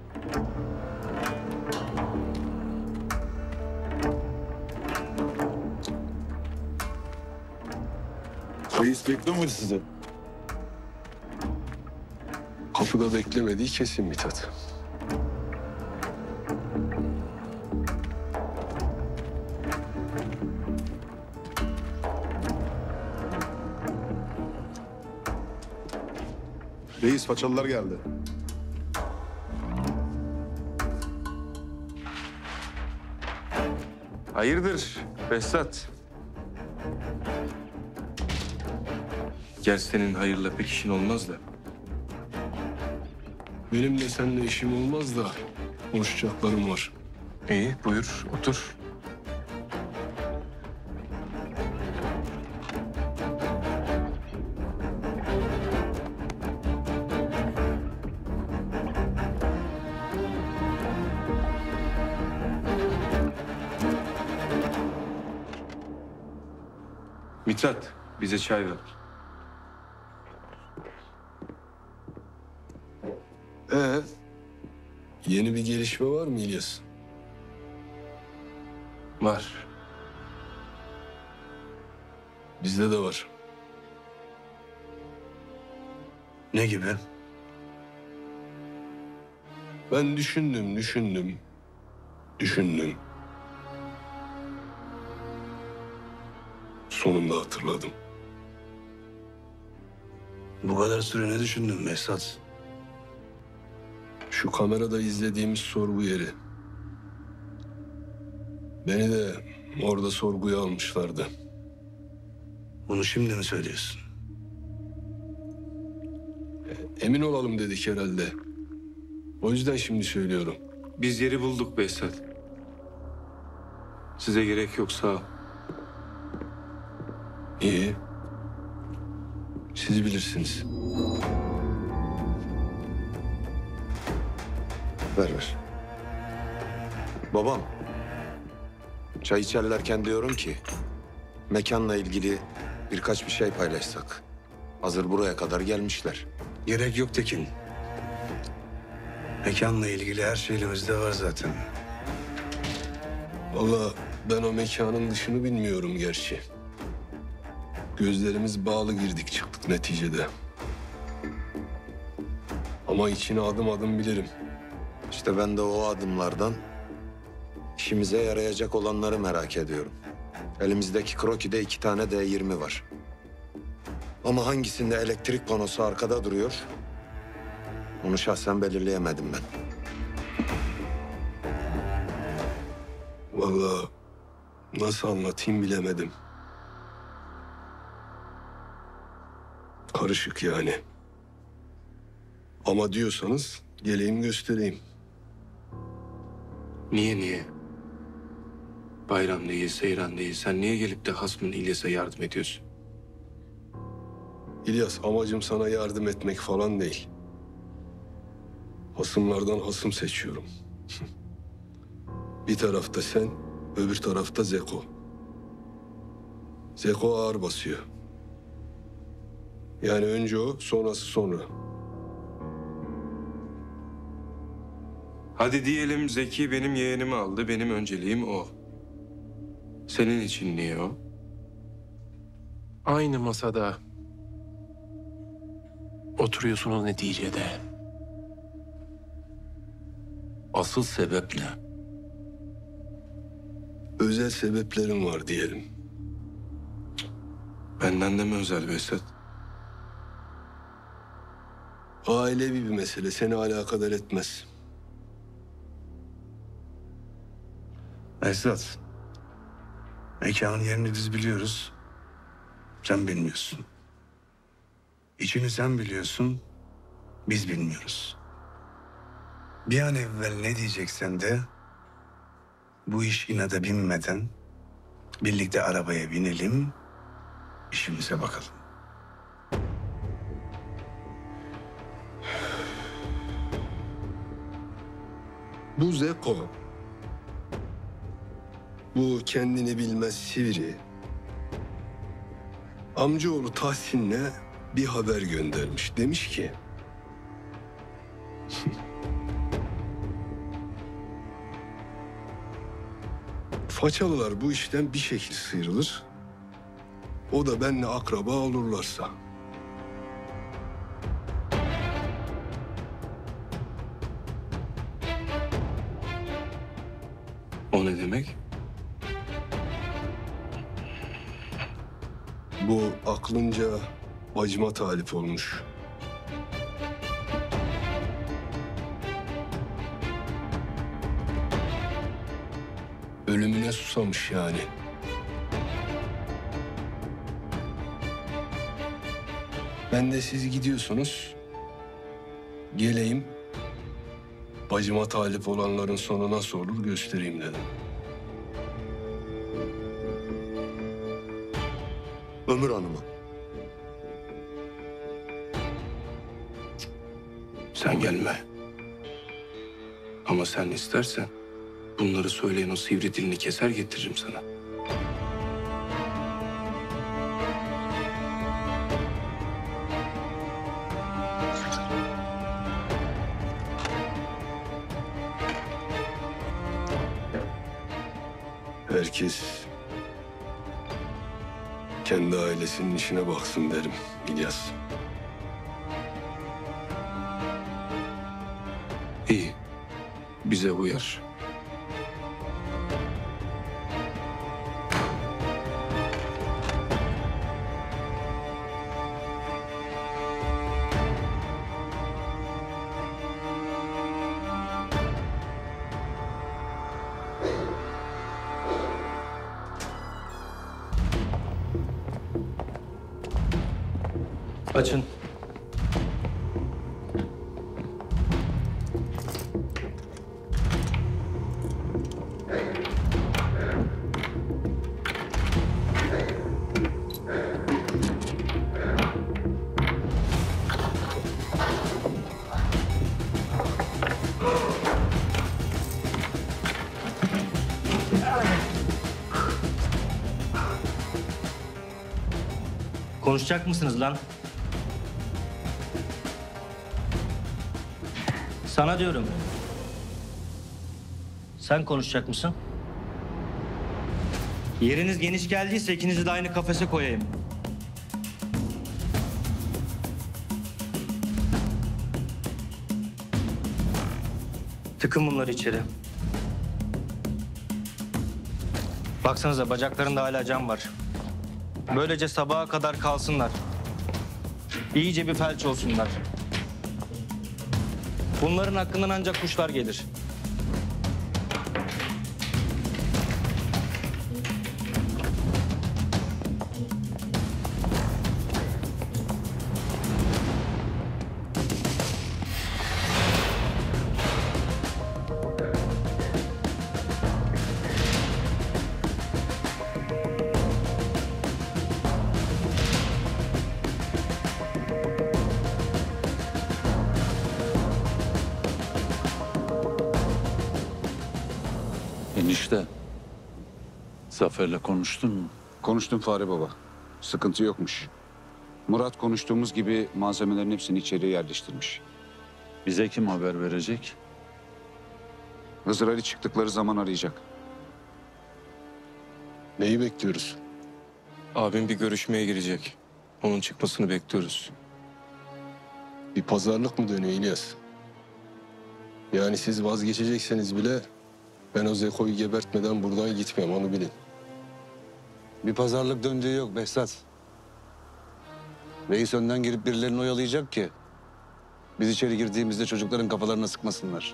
Reis bekliyor muydu sizi? Kapıda beklemediği kesin Mithat. Reis façalılar geldi. Hayırdır Behzat? Gerçi senin hayırla pek işin olmaz da. Benim de seninle işim olmaz da konuşacaklarım var. İyi buyur otur. Mithat, bize çay ver. Ee, yeni bir gelişme var mı İlyas? Var. Bizde de var. Ne gibi? Ben düşündüm, düşündüm, düşündüm. Sonunda hatırladım. Bu kadar süre ne düşündün Behzat? Şu kamerada izlediğimiz sorgu yeri. Beni de orada sorguya almışlardı. Bunu şimdi mi söylüyorsun? Emin olalım dedik herhalde. O yüzden şimdi söylüyorum. Biz yeri bulduk Behzat. Size gerek yok, sağ ol. İyi. Siz bilirsiniz. Ver ver. Babam. Çay içerlerken diyorum ki mekanla ilgili birkaç bir şey paylaşsak. Hazır buraya kadar gelmişler. Gerek yok Tekin. Mekanla ilgili her şey elimizde var zaten. Vallahi ben o mekanın dışını bilmiyorum gerçi. Gözlerimiz bağlı girdik çıktık neticede. Ama içine adım adım bilirim. İşte ben de o adımlardan işimize yarayacak olanları merak ediyorum. Elimizdeki krokide iki tane D yirmi var. Ama hangisinde elektrik panosu arkada duruyor? Onu şahsen belirleyemedim ben. Vallahi nasıl anlatayım bilemedim. Karışık yani. Ama diyorsanız geleyim göstereyim. Niye niye? Bayram değil, seyran değil. Sen niye gelip de hasmın İlyas'a yardım ediyorsun? İlyas, amacım sana yardım etmek falan değil. Hasımlardan hasım seçiyorum. Bir tarafta sen, öbür tarafta Zeko. Zeko ağır basıyor. Yani önce o, sonrası sonra. Hadi diyelim Zeki benim yeğenimi aldı. Benim önceliğim o. Senin için niye o? Aynı masada oturuyorsunuz neticede. Asıl sebep ne? Özel sebeplerim var diyelim. Benden de mi özel Behzat? Ailevi bir mesele, seni alakadar etmez. Behzat, mekanın yerini biz biliyoruz. Sen bilmiyorsun. İçini sen biliyorsun, biz bilmiyoruz. Bir an evvel ne diyeceksen de bu iş inada binmeden birlikte arabaya binelim, işimize bakalım. Bu Zeko, bu kendini bilmez sivri, amcaoğlu Tahsin'le bir haber göndermiş. Demiş ki, Façalılar bu işten bir şekil sıyrılır, o da benimle akraba olurlarsa. O ne demek? Bu aklınca bacıma talip olmuş. Ölümüne susamış yani. Ben de siz gidiyorsunuz, geleyim, bacıma talip olanların sonu nasıl olur göstereyim dedim. Ömür Hanım'a. Sen gelme. Ama sen istersen bunları söyleyen o sivri dilini keser getiririm sana. Herkes kendi ailesinin işine baksın derim İlyas. İyi. Bize uyar. Açın. Konuşacak mısınız lan? Sana diyorum. Sen konuşacak mısın? Yeriniz geniş geldiyse ikinizi de aynı kafese koyayım. Tıkın bunları içeri. Baksanıza bacaklarında hala cam var. Böylece sabaha kadar kalsınlar. İyice bir felç olsunlar. Bunların hakkından ancak kuşlar gelir. Enişte, Zafer'le konuştun mu? Konuştum Fahri Baba. Sıkıntı yokmuş. Murat konuştuğumuz gibi malzemelerin hepsini içeriye yerleştirmiş. Bize kim haber verecek? Hızır Ali çıktıkları zaman arayacak. Neyi bekliyoruz? Abim bir görüşmeye girecek. Onun çıkmasını bekliyoruz. Bir pazarlık mı dönüyor İlyas? Yani siz vazgeçecekseniz bile ben o Zeko'yu gebertmeden buradan gitmem, onu bilin. Bir pazarlık döndüğü yok Behzat. Reis önden girip birilerini oyalayacak ki biz içeri girdiğimizde çocukların kafalarına sıkmasınlar.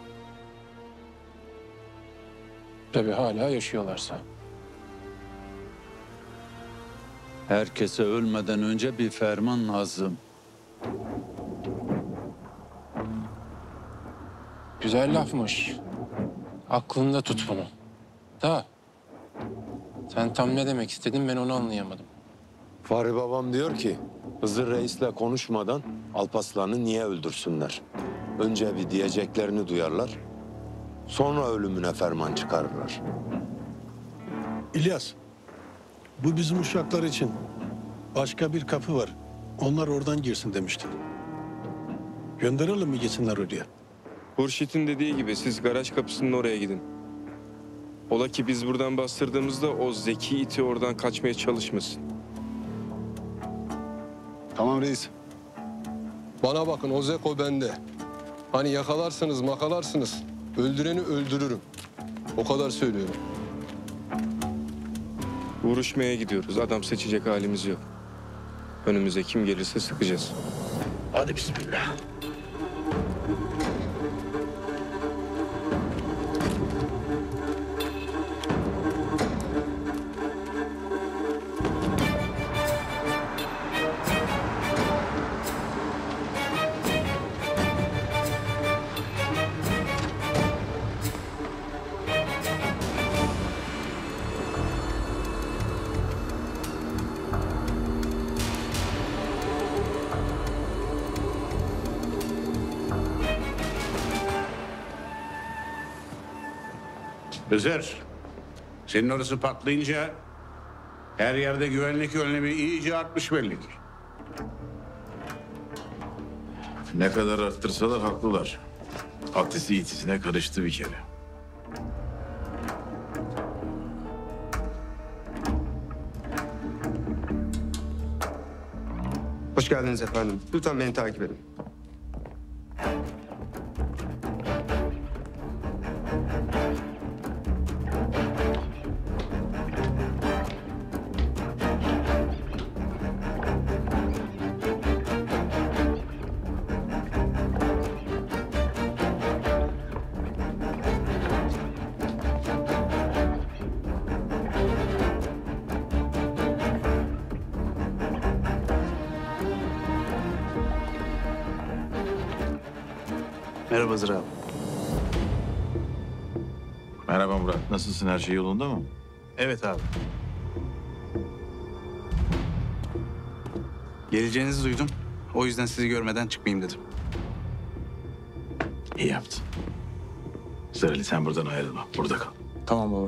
Tabii hala yaşıyorlarsa. Herkese ölmeden önce bir ferman lazım. Güzel lafmış. Aklında tut bunu. Da sen tam ne demek istedin ben onu anlayamadım. Fahri babam diyor ki Hızır Reis'le konuşmadan Alparslan'ı niye öldürsünler? Önce bir diyeceklerini duyarlar, sonra ölümüne ferman çıkarırlar. İlyas, bu bizim uşaklar için başka bir kapı var. Onlar oradan girsin demiştin. Gönderelim mi gitsinler oraya? Hurşit'in dediği gibi siz garaj kapısının oraya gidin. Ola ki biz buradan bastırdığımızda o zeki iti oradan kaçmaya çalışmasın. Tamam reis. Bana bakın, o Zeko bende. Hani yakalarsınız makalarsınız, öldüreni öldürürüm. O kadar söylüyorum. Vuruşmaya gidiyoruz. Adam seçecek halimiz yok. Önümüze kim gelirse sıkacağız. Hadi bismillah. Hızır, senin orası patlayınca her yerde güvenlik önlemi iyice artmış belli ki. Ne kadar arttırsalar haklılar. Atisi itisine karıştı bir kere. Hoş geldiniz efendim. Lütfen beni takip edin. Merhaba Hızır abi. Merhaba Murat. Nasılsın? Her şey yolunda mı? Evet abi. Geleceğinizi duydum. O yüzden sizi görmeden çıkmayayım dedim. İyi yaptın. Hızır Ali sen buradan ayrılma. Burada kal. Tamam baba.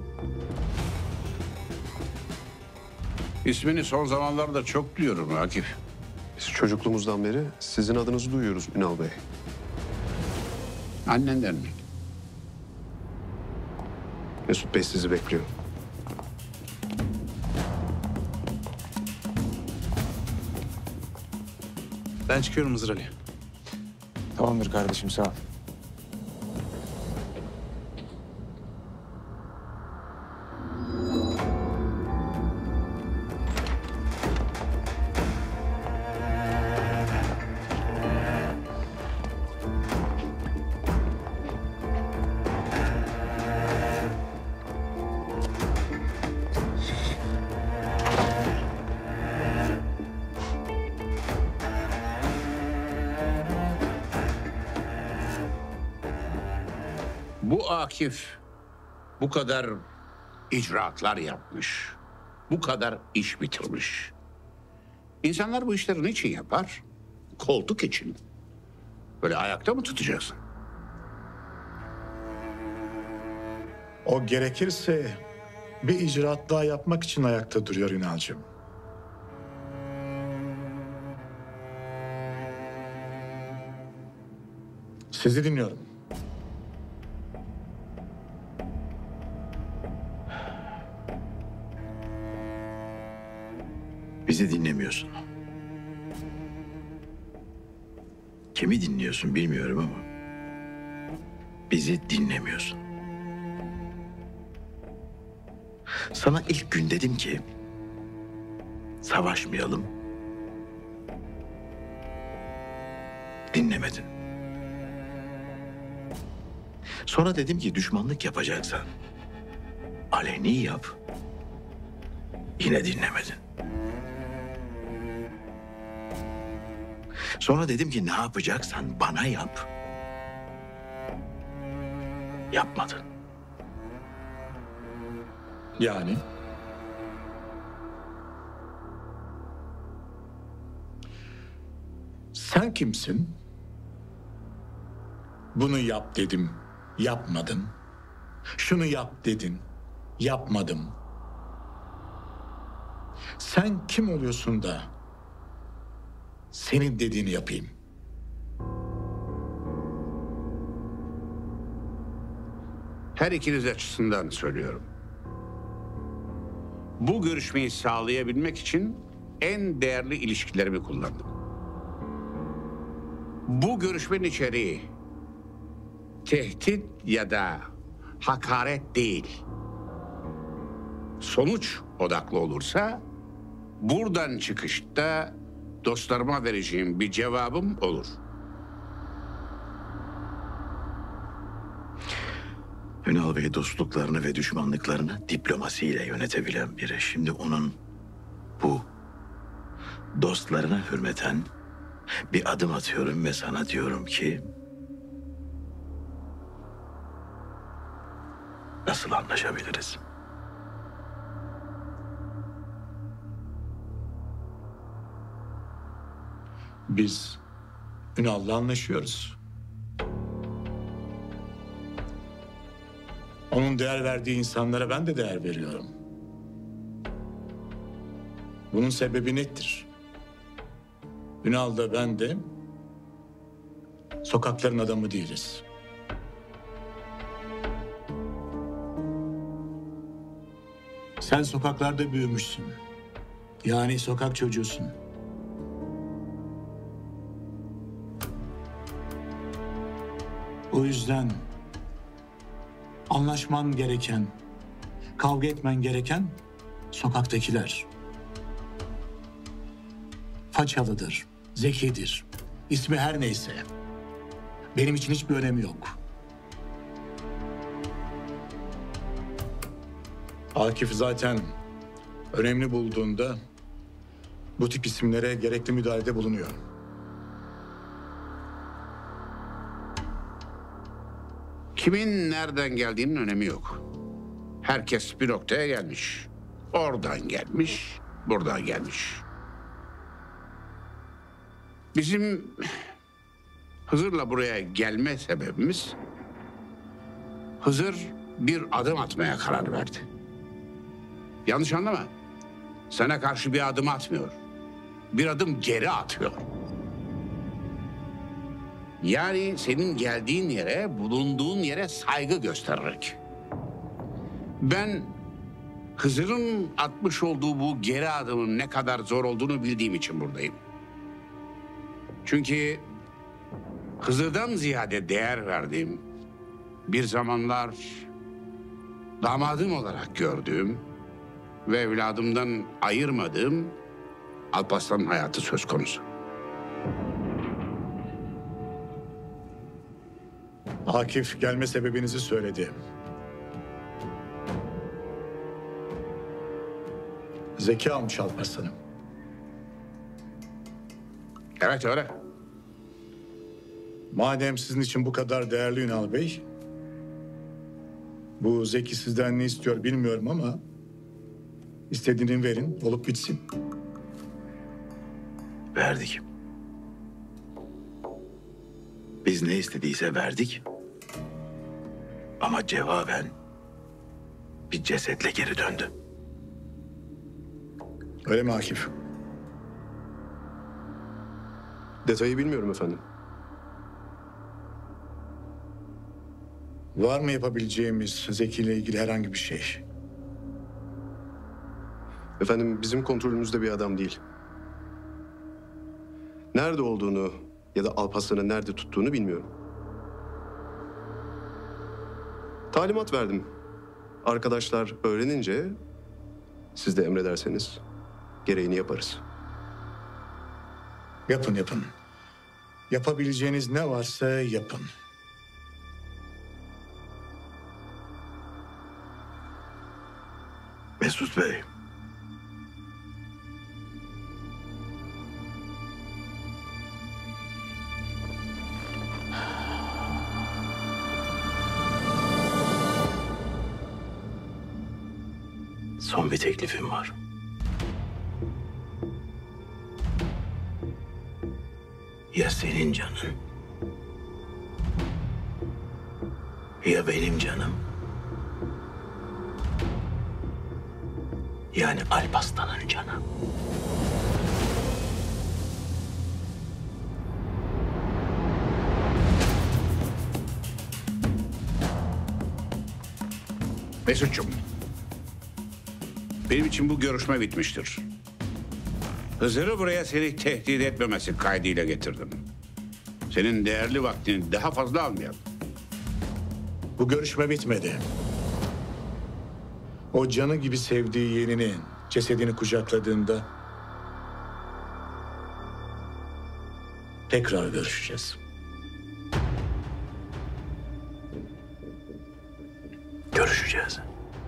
İsmini son zamanlarda çok duyuyorum Akif. Biz çocukluğumuzdan beri sizin adınızı duyuyoruz Ünal Bey. Annenden mi? Mesut Bey sizi bekliyor. Ben çıkıyorum Hızır Ali. Tamamdır kardeşim, sağ ol. Bu Akif bu kadar icraatlar yapmış. Bu kadar iş bitirmiş. İnsanlar bu işleri niçin yapar? Koltuk için. Böyle ayakta mı tutacaksın? O gerekirse bir icraat daha yapmak için ayakta duruyor Ünal'cığım. Sizi dinliyorum. Bizi dinlemiyorsun. Kimi dinliyorsun bilmiyorum ama bizi dinlemiyorsun. Sana ilk gün dedim ki savaşmayalım. Dinlemedin. Sonra dedim ki düşmanlık yapacaksan aleni yap. Yine dinlemedin. Sonra dedim ki ne yapacaksan bana yap. Yapmadın. Yani? Sen kimsin? Bunu yap dedim, yapmadın. Şunu yap dedin, yapmadım. Sen kim oluyorsun da senin dediğini yapayım? Her ikiniz açısından söylüyorum. Bu görüşmeyi sağlayabilmek için en değerli ilişkilerimi kullandım. Bu görüşmenin içeriği tehdit ya da hakaret değil. Sonuç odaklı olursa buradan çıkışta dostlarıma vereceğim bir cevabım olur. Ünal Bey dostluklarını ve düşmanlıklarını diplomasiyle yönetebilen biri. Şimdi onun bu dostlarına hürmeten bir adım atıyorum ve sana diyorum ki nasıl anlaşabiliriz? Biz Ünal'la anlaşıyoruz. Onun değer verdiği insanlara ben de değer veriyorum. Bunun sebebi nettir. Ünal da ben de sokakların adamı değiliz. Sen sokaklarda büyümüşsün. Yani sokak çocuğusun. O yüzden anlaşman gereken, kavga etmen gereken sokaktakiler. Façalıdır, zekidir, ismi her neyse. Benim için hiçbir önemi yok. Akif zaten önemli bulduğunda bu tip isimlere gerekli müdahalede bulunuyor. Kimin nereden geldiğinin önemi yok. Herkes bir noktaya gelmiş. Oradan gelmiş, buradan gelmiş. Bizim Hızır'la buraya gelme sebebimiz, Hızır bir adım atmaya karar verdi. Yanlış anlama. Sana karşı bir adım atmıyor. Bir adım geri atıyor. Yani senin geldiğin yere, bulunduğun yere saygı göstererek. Ben Hızır'ın atmış olduğu bu geri adımın ne kadar zor olduğunu bildiğim için buradayım. Çünkü Hızır'dan ziyade değer verdiğim, bir zamanlar damadım olarak gördüğüm ve evladımdan ayırmadığım Alparslan'ın hayatı söz konusu. Akif gelme sebebinizi söyledi. Zeki almış Alparslan'ı. Evet öyle. Madem sizin için bu kadar değerli Ünal Bey, bu Zeki sizden ne istiyor bilmiyorum ama istediğini verin, olup bitsin. Verdik. Biz ne istediyse verdik. Ama cevaben bir cesetle geri döndü. Öyle mi Akif? Detayı bilmiyorum efendim. Var mı yapabileceğimiz Zeki ile ilgili herhangi bir şey? Efendim bizim kontrolümüzde bir adam değil. Nerede olduğunu ya da Alparslan'ı nerede tuttuğunu bilmiyorum. Talimat verdim. Arkadaşlar öğrenince siz de emrederseniz gereğini yaparız. Yapın yapın. Yapabileceğiniz ne varsa yapın. Mesut Bey. Son bir teklifim var. Ya senin canın, ya benim canım, yani Alparslan'ın canı. Mesut'cum, benim için bu görüşme bitmiştir. Hızır'ı buraya seni tehdit etmemesi kaydıyla getirdim. Senin değerli vaktini daha fazla almayalım. Bu görüşme bitmedi. O canı gibi sevdiği yeğeninin cesedini kucakladığında tekrar görüşeceğiz. Görüşeceğiz.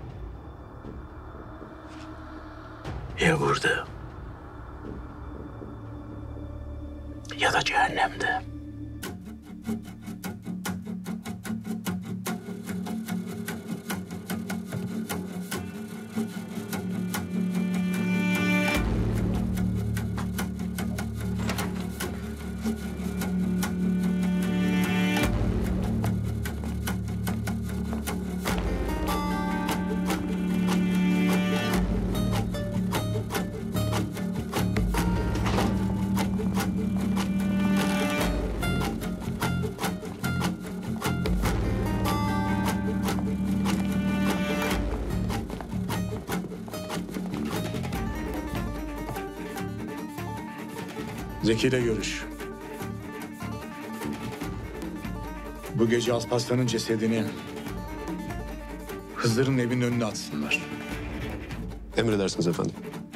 Ya burada ya da cehennemde. Zeki ile görüş. Bu gece Alparslan'ın cesedini Hızır'ın evinin önüne atsınlar. Emredersiniz efendim.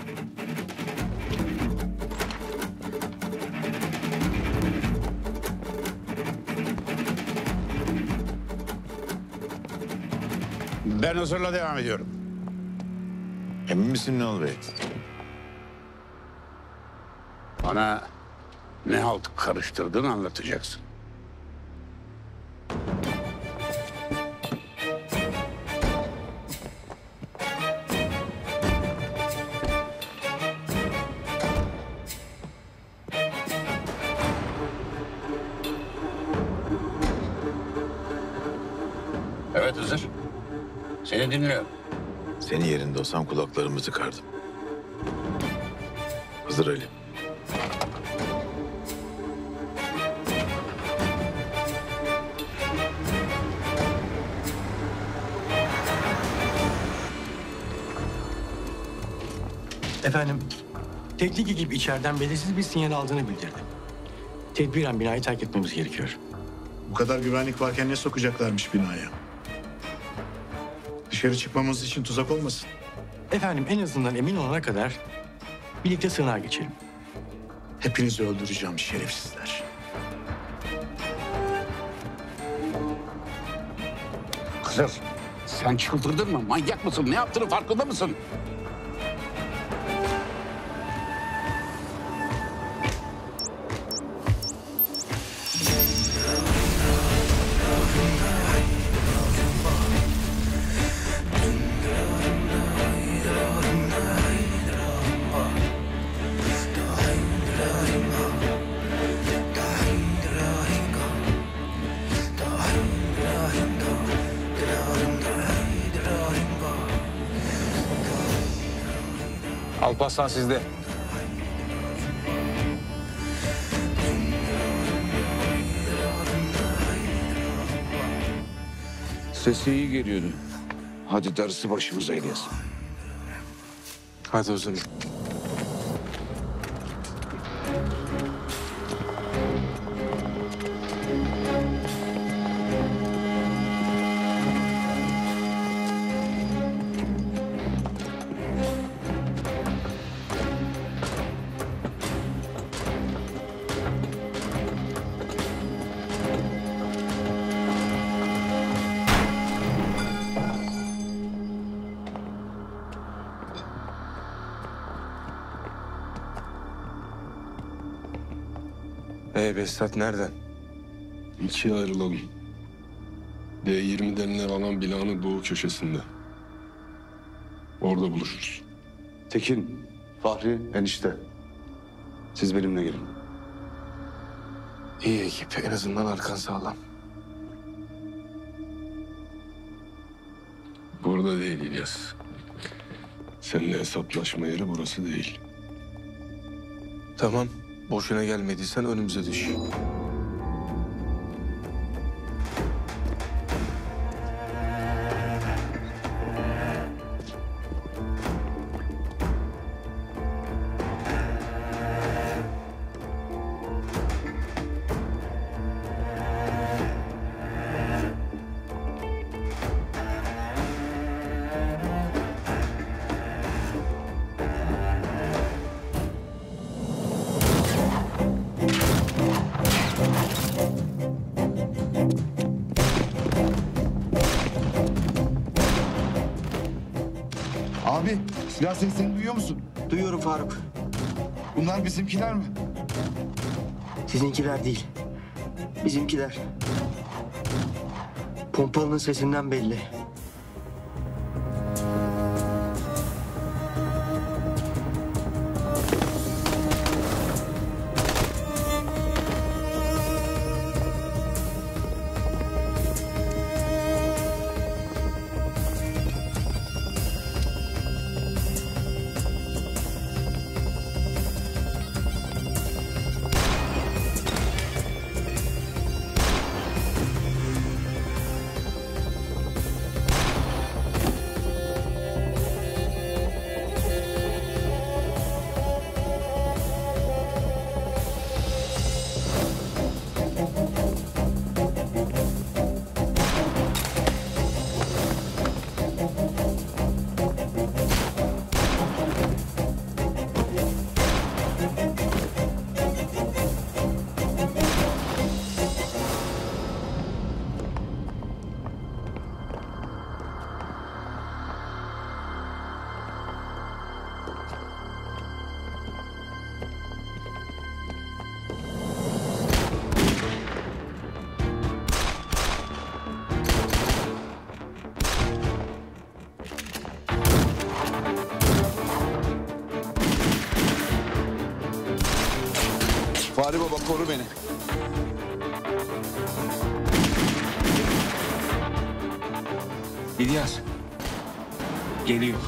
Ben Hızır'la devam ediyorum. Emin misin Ünal Bey? Bana ne halt karıştırdığını anlatacaksın. Evet Hızır. Seni dinliyorum. Senin yerinde olsam kulaklarımı tıkardım. Hızır Ali. Efendim, teknik ekip içeriden belirsiz bir sinyal aldığını bildirdi. Tedbiren binayı terk etmemiz gerekiyor. Bu kadar güvenlik varken ne sokacaklarmış binaya? Dışarı çıkmamız için tuzak olmasın. Efendim, en azından emin olana kadar birlikte sığınağa geçelim. Hepinizi öldüreceğim şerefsizler. Hızır, sen çıldırdın mı? Manyak mısın? Ne yaptığını farkında mısın? Alparslan sizde. Sesi iyi geliyordu. Hadi darısı başımıza İlyas. Hadi o zaman. Ee Behzat nereden? İkiye ayrılalım. D yirmi denilen alan binanın doğu köşesinde. Orada buluşuruz. Tekin, Fahri, enişte. Siz benimle gelin. İyi ekip. En azından arkan sağlam. Burada değil İlyas. Seninle hesaplaşma yeri burası değil. Tamam. Boşuna gelmediysen önümüze düş. Abi silah seslerini duyuyor musun? Duyuyorum Faruk. Bunlar bizimkiler mi? Sizinkiler değil. Bizimkiler. Pompalının sesinden belli. koru beni. İlyas. Geliyor.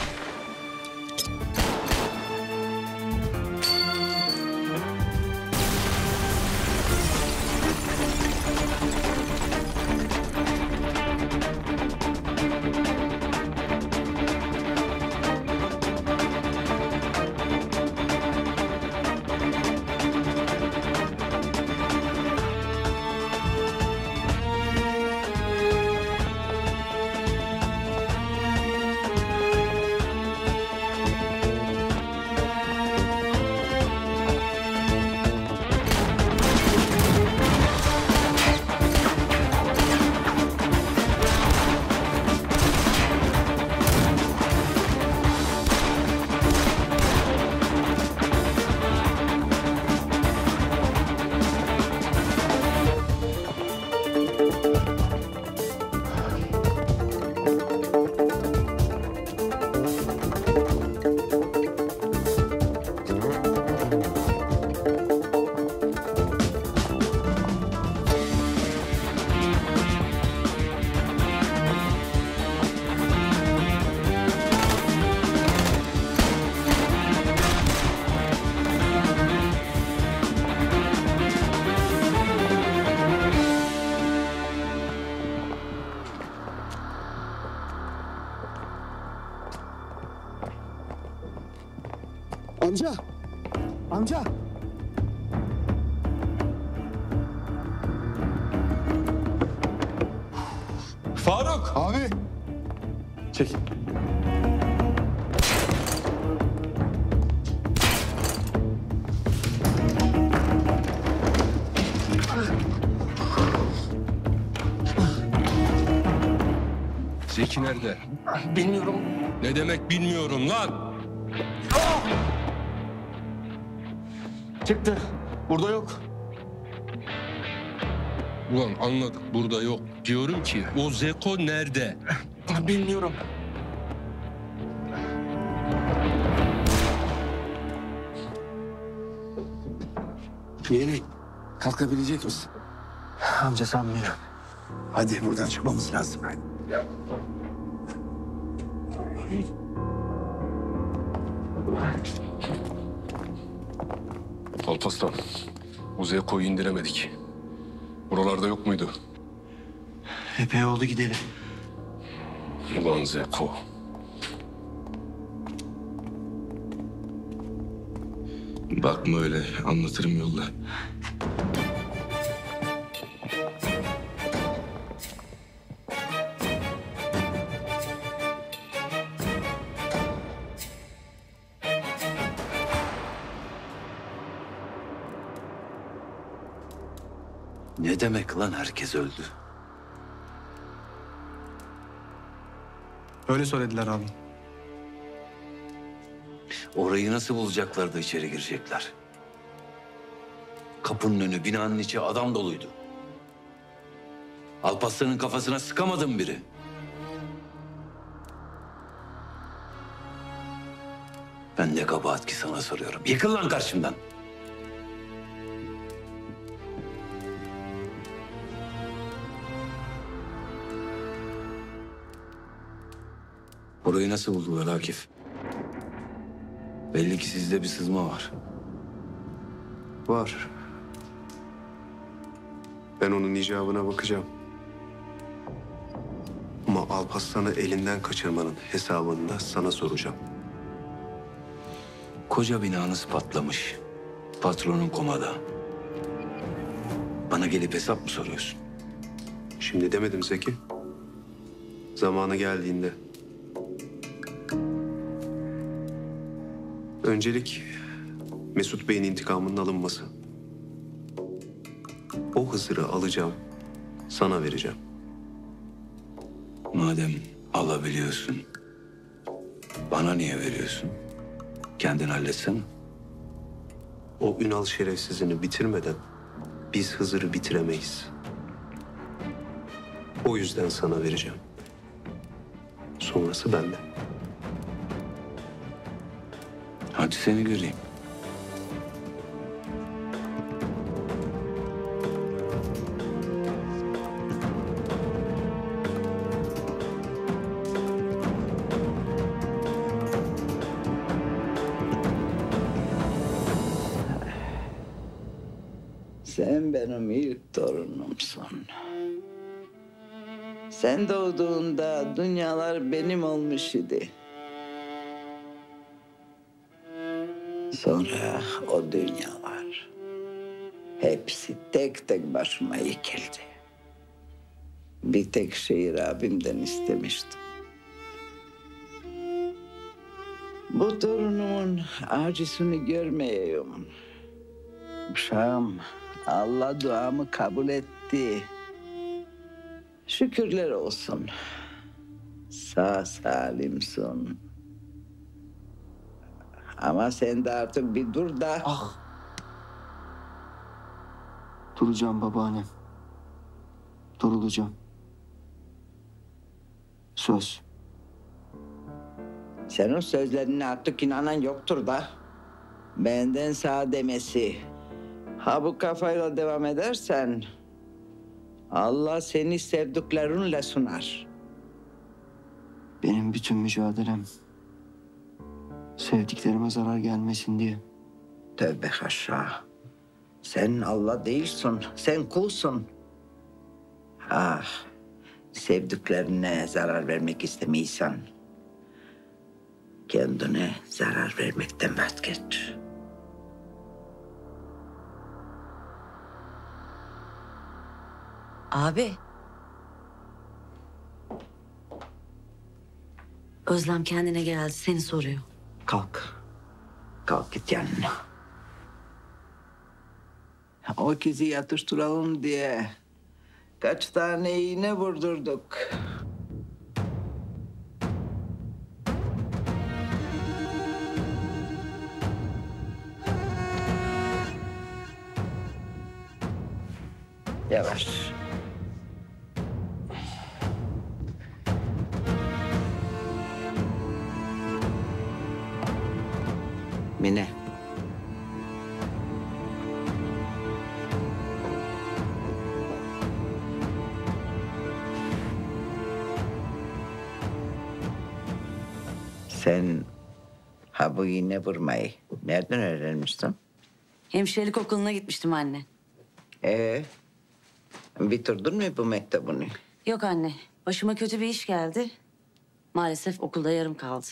Amca. Amca. Faruk! Abi. Çekil. Zeki nerede? Bilmiyorum. Ne demek bilmiyorum lan? Çıktı. Burada yok. Ulan anladık burada yok. Diyorum ki o Zeko nerede? Bilmiyorum. Yeğenim, kalkabilecek misin? Amca sanmıyorum. Hadi buradan çıkmamız lazım. Hadi. Alparslan, o Zeko'yu indiremedik. Buralarda yok muydu? Epey oldu gidelim. Ulan Zeko. Bakma öyle, anlatırım yolda. Ne demek lan herkes öldü? Öyle söylediler abi. Orayı nasıl bulacaklar da içeri girecekler? Kapının önü, binanın içi adam doluydu. Alparslan'ın kafasına sıkamadım biri. Ben ne kabahat ki sana soruyorum. Yıkıl lan karşımdan. Burayı nasıl buldular Akif? Belli ki sizde bir sızma var. Var. Ben onun icabına bakacağım. Ama Alparslan'ı elinden kaçırmanın hesabını da sana soracağım. Koca binanız patlamış. Patronun komada. Bana gelip hesap mı soruyorsun? Şimdi demedim Zeki. Zamanı geldiğinde. Öncelik Mesut Bey'in intikamının alınması. O Hızır'ı alacağım, sana vereceğim. Madem alabiliyorsun, bana niye veriyorsun? Kendin halletsene. O Ünal şerefsizini bitirmeden biz Hızır'ı bitiremeyiz. O yüzden sana vereceğim. Sonrası bende. Hadi seni göreyim. Sen benim ilk torunumsun. Sen doğduğunda dünyalar benim olmuş idi. Sonra o dünyalar hepsi tek tek başıma yıkıldı. Bir tek şeyi Rabbimden istemiştim. Bu torunumun acısını görmeyeyim. Uşağım, Allah duamı kabul etti. Şükürler olsun. Sağ salimsin. Ama sen de artık bir dur da... Ah. Duracağım babaannem. Durulacağım. Söz. Senin sözlerine artık inanan yoktur da. Benden sağ demesi. Ha bu kafayla devam edersen... Allah seni sevdiklerinle sunar. Benim bütün mücadelem sevdiklerime zarar gelmesin diye. Tövbe haşa. Sen Allah değilsin. Sen kulsun. Ah, sevdiklerine zarar vermek istemiyorsan kendine zarar vermekten vazgeç. Abi. Özlem kendine geldi. Seni soruyor. Kalk. Kalk git yanına. O kızı yatıştıralım diye kaç tane iğne vurdurduk. Yavaş. Mine. Sen ha bu iğne vurmayı nereden öğrenmiştin? Hemşirelik okuluna gitmiştim anne. Ee, bitirdin mi bu mektebini? Yok anne. Başıma kötü bir iş geldi. Maalesef okulda yarım kaldı.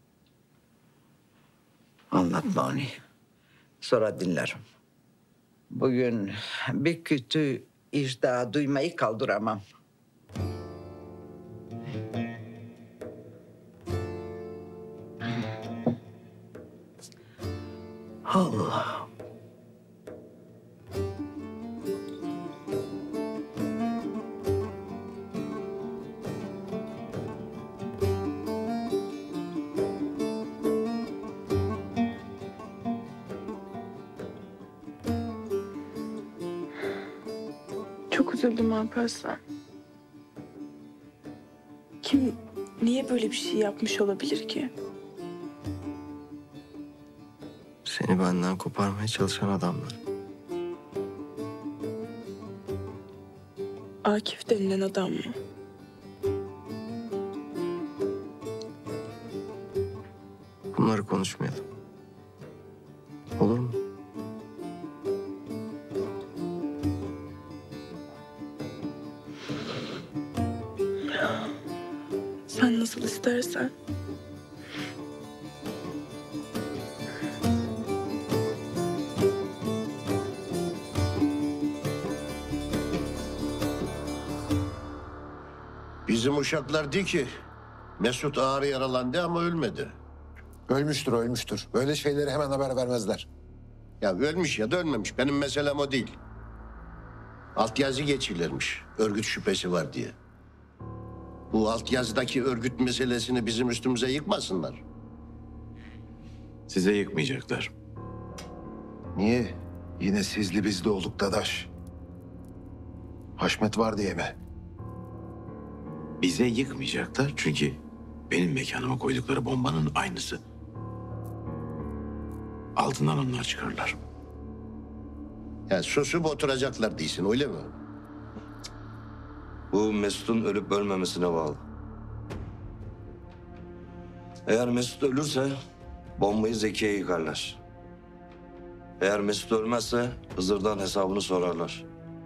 Anlatma onu. Sonra dinlerim. Bugün bir kötü iş daha duymayı kaldıramam. Allah. Çok üzüldüm Alparslan. Kim, niye böyle bir şey yapmış olabilir ki? Seni benden koparmaya çalışan adamlar. Akif denilen adam mı? Bunları konuşmayalım. Olur mu? Sen nasıl istersen. Bizim uşaklar değil ki. Mesut ağır yaralandı ama ölmedi. Ölmüştür, ölmüştür. Böyle şeyleri hemen haber vermezler. Ya ölmüş ya da ölmemiş. Benim meselem o değil. Altyazı geçirilirmiş. Örgüt şüphesi var diye. Bu altyazıdaki örgüt meselesini bizim üstümüze yıkmasınlar. Size yıkmayacaklar. Niye? Yine sizli bizli olduk dadaş. Haşmet var diye mi? Bize yıkmayacaklar çünkü benim mekanıma koydukları bombanın aynısı. Altından onlar çıkarlar. Ya susup oturacaklar değilsin öyle mi? Bu Mesut'un ölüp ölmemesine bağlı. Eğer Mesut ölürse bombayı Zeki'ye yıkarlar. Eğer Mesut ölmezse Hızır'dan hesabını sorarlar.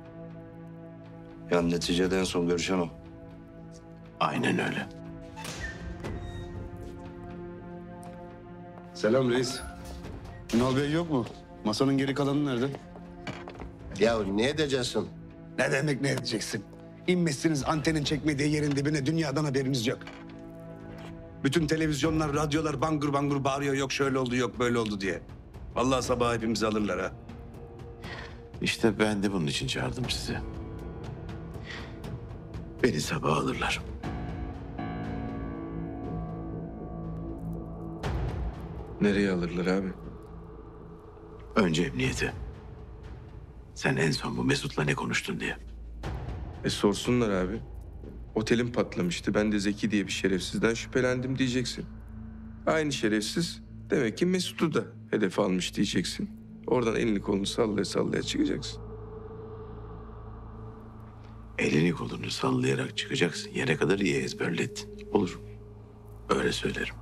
Yani neticede en son görüşen o. Aynen öyle. Selam reis. Ünal Bey yok mu? Masanın geri kalanı nerede? Ya ne edeceksin? Ne demek ne edeceksin? İnmişsiniz antenin çekmediği yerin dibine, dünyadan haberimiz yok. Bütün televizyonlar, radyolar bangır bangır bağırıyor. Yok şöyle oldu, yok böyle oldu diye. Vallahi sabah hepimizi alırlar ha. İşte ben de bunun için çağırdım sizi. Beni sabah alırlar. Nereye alırlar abi? Önce emniyete. Sen en son bu Mesut'la ne konuştun diye. E sorsunlar abi. Otelim patlamıştı. Ben de Zeki diye bir şerefsizden şüphelendim diyeceksin. Aynı şerefsiz demek ki Mesut'u da hedef almış diyeceksin. Oradan elini kolunu sallaya sallaya çıkacaksın. Elini kolunu sallayarak çıkacaksın. Yere kadar iyi ezberlettin. Olur. Öyle söylerim.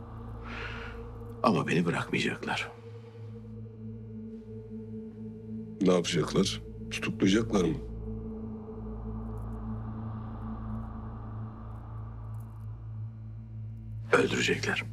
Ama beni bırakmayacaklar. Ne yapacaklar? Tutuklayacaklar mı? Öldürecekler.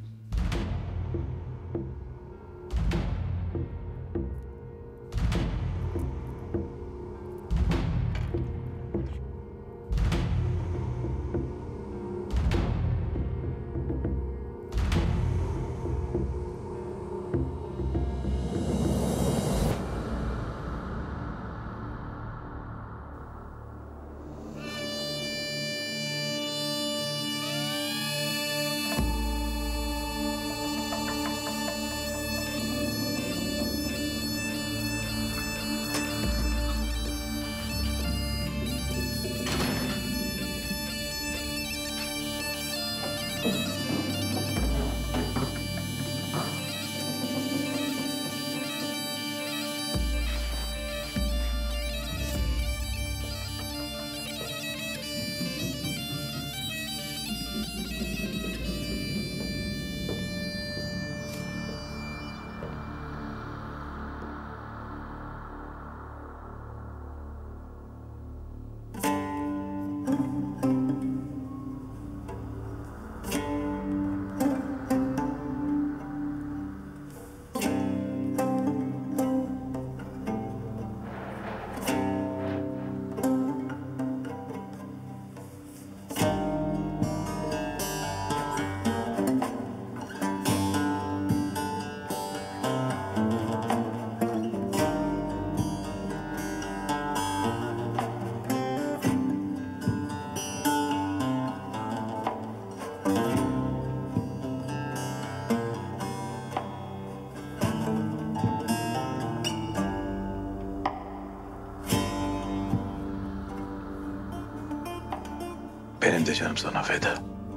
Benim de canım sana feda.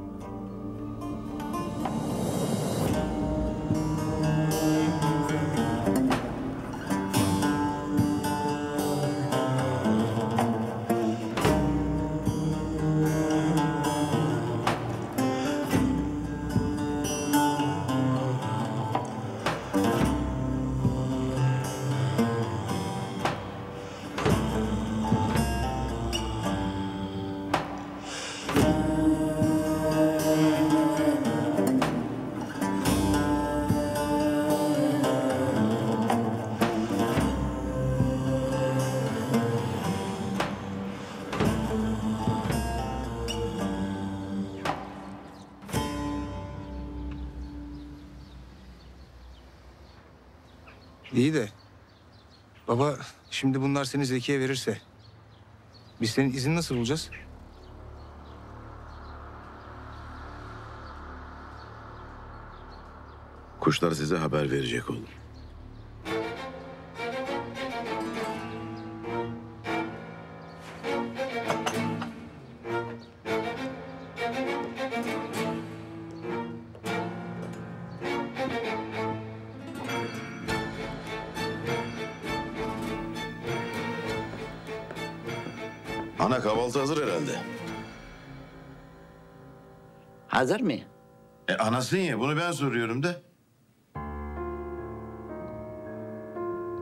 İyi de baba şimdi bunlar seni Zeki'ye verirse biz senin izini nasıl bulacağız? Kuşlar size haber verecek oğlum. Ana kahvaltı hazır herhalde. Hazır mı? E anasın ya, bunu ben soruyorum da.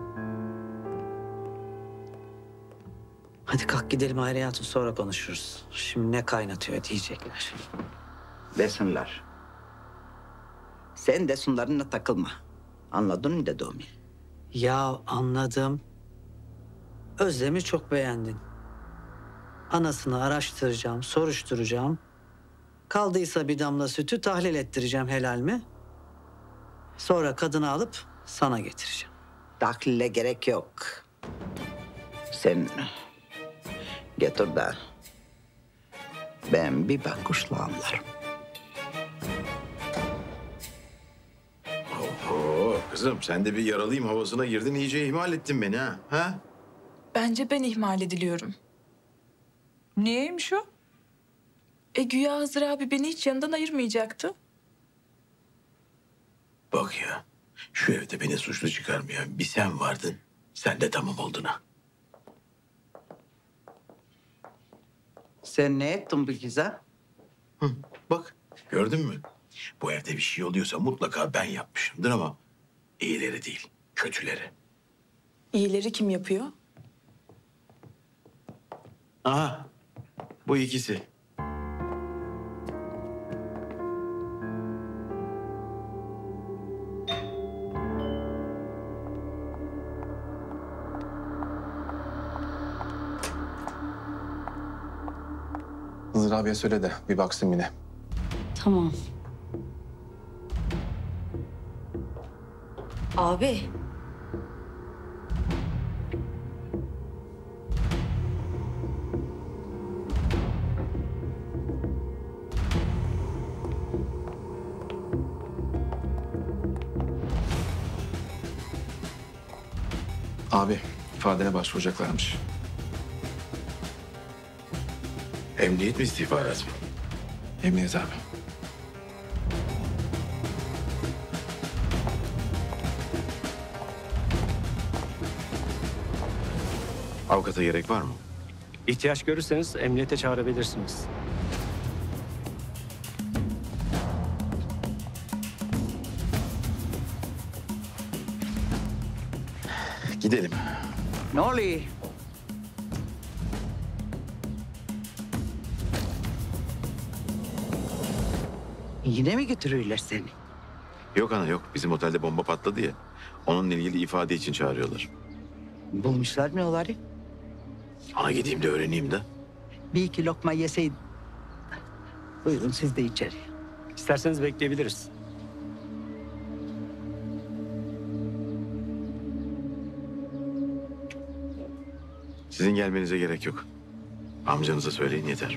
Hadi kalk gidelim Hayriye Hatun, sonra konuşuruz. Şimdi ne kaynatıyor diyecekler. Desinler. Sen de sunlarına takılma. Anladın mı dediğimi? Ya anladım. Özlem'i çok beğendin. Anasını araştıracağım, soruşturacağım. Kaldıysa bir damla sütü tahlil ettireceğim, helal mi? Sonra kadını alıp sana getireceğim. Tahlile gerek yok. Sen getir de ben bir bakışla anlarım. Oo, kızım sen de bir yaralıyım havasına girdin. İyice ihmal ettin beni ha. ha? Bence ben ihmal ediliyorum. Niyeymiş o? E güya Hızır abi beni hiç yanından ayırmayacaktı. Bak ya, şu evde beni suçlu çıkarmayan bir sen vardın. Sen de tamam oldun ha. Sen ne ettin bu kıza? Bak, gördün mü? Bu evde bir şey oluyorsa mutlaka ben yapmışımdır ama iyileri değil, kötüleri. İyileri kim yapıyor? Aha, bu ikisi. Hızır abiye söyle de bir baksın yine. Tamam. Abi. Abi ifadene başvuracaklarmış. Emniyet mi, istihbarat mı? Emniyet abi. Avukata gerek var mı? İhtiyaç görürseniz emniyete çağırabilirsiniz. Gidelim. Ne oluyor? Yine mi götürüyorlar seni? Yok ana yok. Bizim otelde bomba patladı ya. Onunla ilgili ifade için çağırıyorlar. Bulmuşlar mı oları? Ana gideyim de öğreneyim de. Bir iki lokma yeseydin. Buyurun siz de içeri. İsterseniz bekleyebiliriz. Sizin gelmenize gerek yok. Amcanıza söyleyin yeter.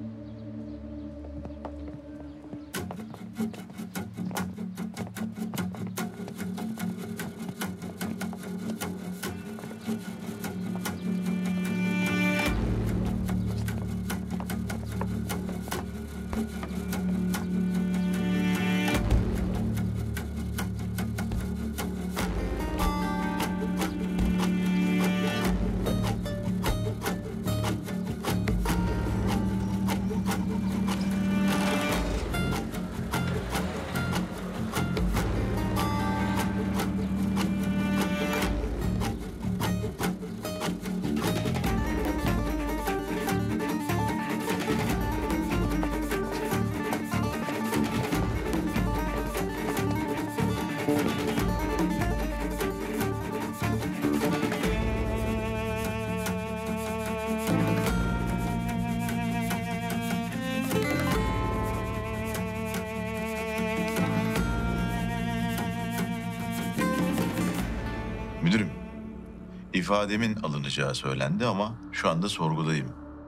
Müdürüm, ifademin alınacağı söylendi ama şu anda sorgudayım.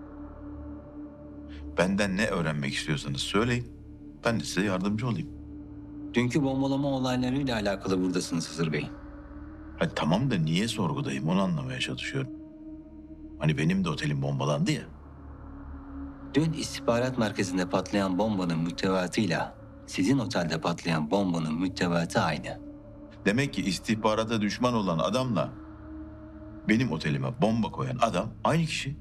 Benden ne öğrenmek istiyorsanız söyleyin. Ben de size yardımcı olayım. Dünkü bombalama olaylarıyla alakalı buradasınız Hızır Bey. Hani tamam da niye sorgudayım onu anlamaya çalışıyorum. Hani benim de otelim bombalandı ya. Dün istihbarat merkezinde patlayan bombanın müttevatıyla sizin otelde patlayan bombanın müttevatı aynı. Demek ki istihbarata düşman olan adamla benim otelime bomba koyan adam aynı kişi.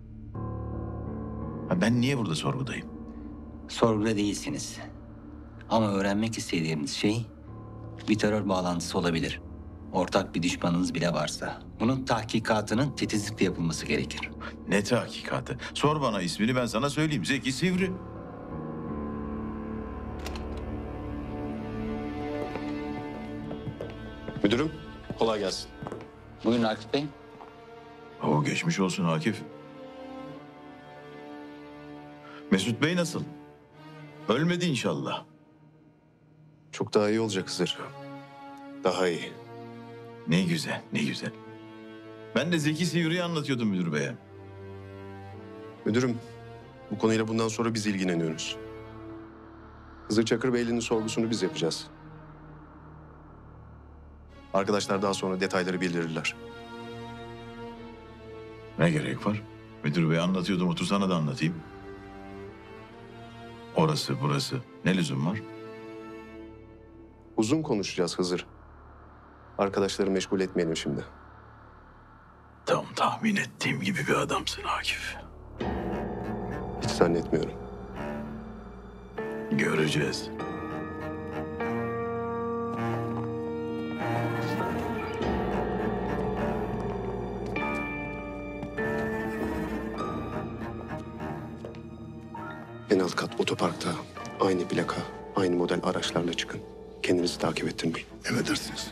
Ha ben niye burada sorgudayım? Sorguda değilsiniz. Ama öğrenmek istediğimiz şey bir terör bağlantısı olabilir. ortak bir düşmanınız bile varsa bunun tahkikatının titizlikle yapılması gerekir. Ne tahkikatı? Sor bana ismini, ben sana söyleyeyim. Zeki Sivri. Müdürüm, kolay gelsin. Buyurun Akif Bey. O geçmiş olsun Akif. Mesut Bey nasıl? Ölmedi inşallah. Çok daha iyi olacak Hızır. Daha iyi. Ne güzel, ne güzel. Ben de Zeki Sivri'yi anlatıyordum müdür beye. Müdürüm, bu konuyla bundan sonra biz ilgileniyoruz. Hızır Çakır Beyli'nin sorgusunu biz yapacağız. Arkadaşlar daha sonra detayları bildirirler. Ne gerek var? Müdür bey anlatıyordum, otur sana da anlatayım. Orası burası. Ne lüzum var? Uzun konuşacağız Hızır. Arkadaşları meşgul etmeyelim şimdi. Tam tahmin ettiğim gibi bir adamsın Akif. Hiç zannetmiyorum. Göreceğiz. En alt kat otoparkta aynı plaka, aynı model araçlarla çıkın. Kendinizi takip ettirmeyin. Emredersiniz.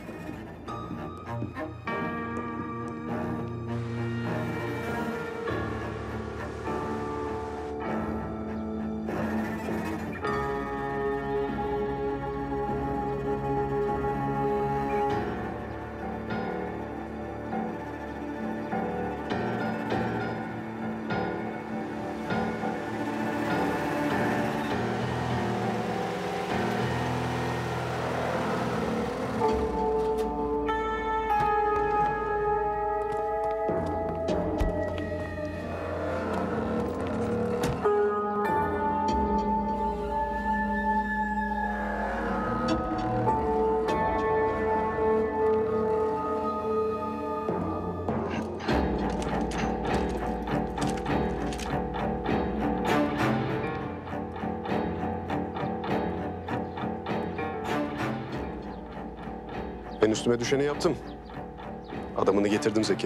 Ben üstüme düşeni yaptım. Adamını getirdim Zeki.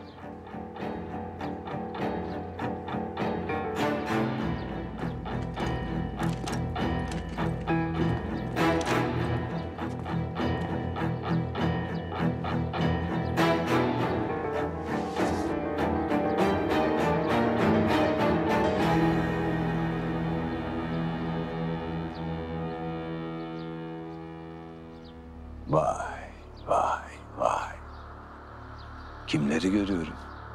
Vay, vay, vay. Kimleri görüyorum?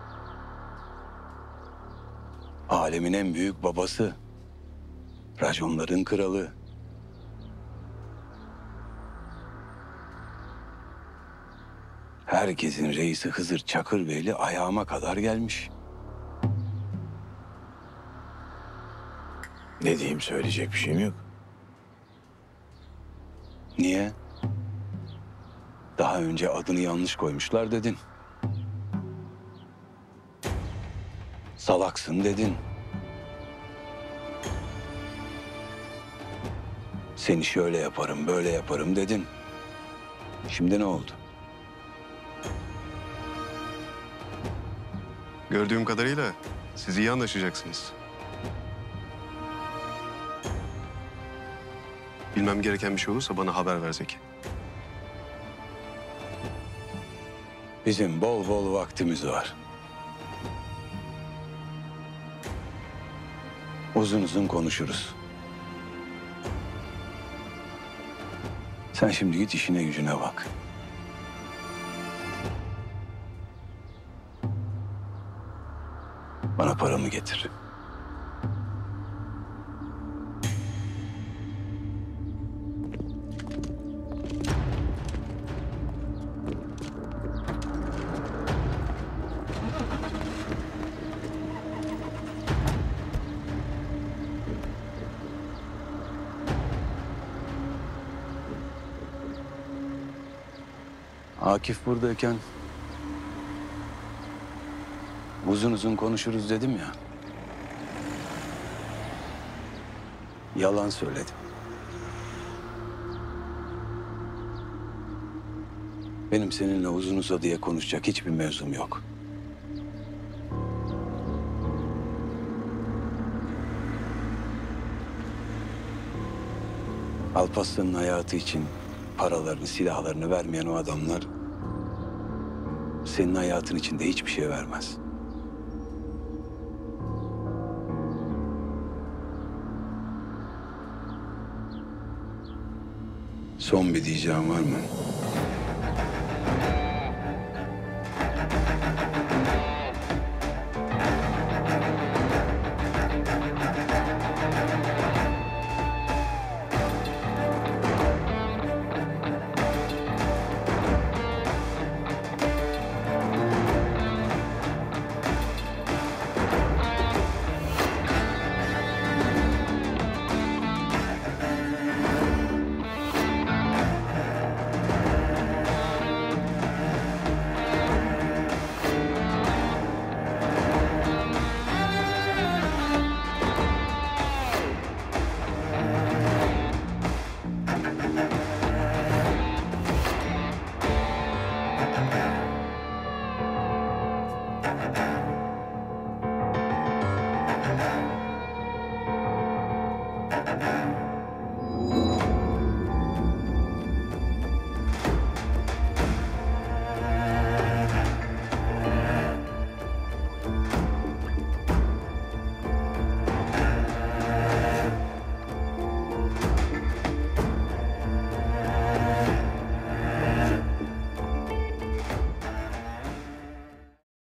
Alemin en büyük babası. Raconların kralı. Herkesin reisi Hızır Çakırbeyli ayağıma kadar gelmiş. Ne diyeyim, söyleyecek bir şeyim yok. Niye? Daha önce adını yanlış koymuşlar dedin. Salaksın dedin. Seni şöyle yaparım, böyle yaparım dedin. Şimdi ne oldu? Gördüğüm kadarıyla siz iyi anlaşacaksınız. Bilmem gereken bir şey olursa bana haber ver Zeki. Bizim bol bol vaktimiz var. Uzun uzun konuşuruz. Sen şimdi git işine gücüne bak. Bana paramı getir. Akif buradayken uzun uzun konuşuruz dedim ya. Yalan söyledim. Benim seninle uzun uzadıya konuşacak hiçbir mevzum yok. Alparslan'ın hayatı için paralarını, silahlarını vermeyen o adamlar senin hayatın içinde hiçbir şey vermez. Son bir diyeceğim var mı?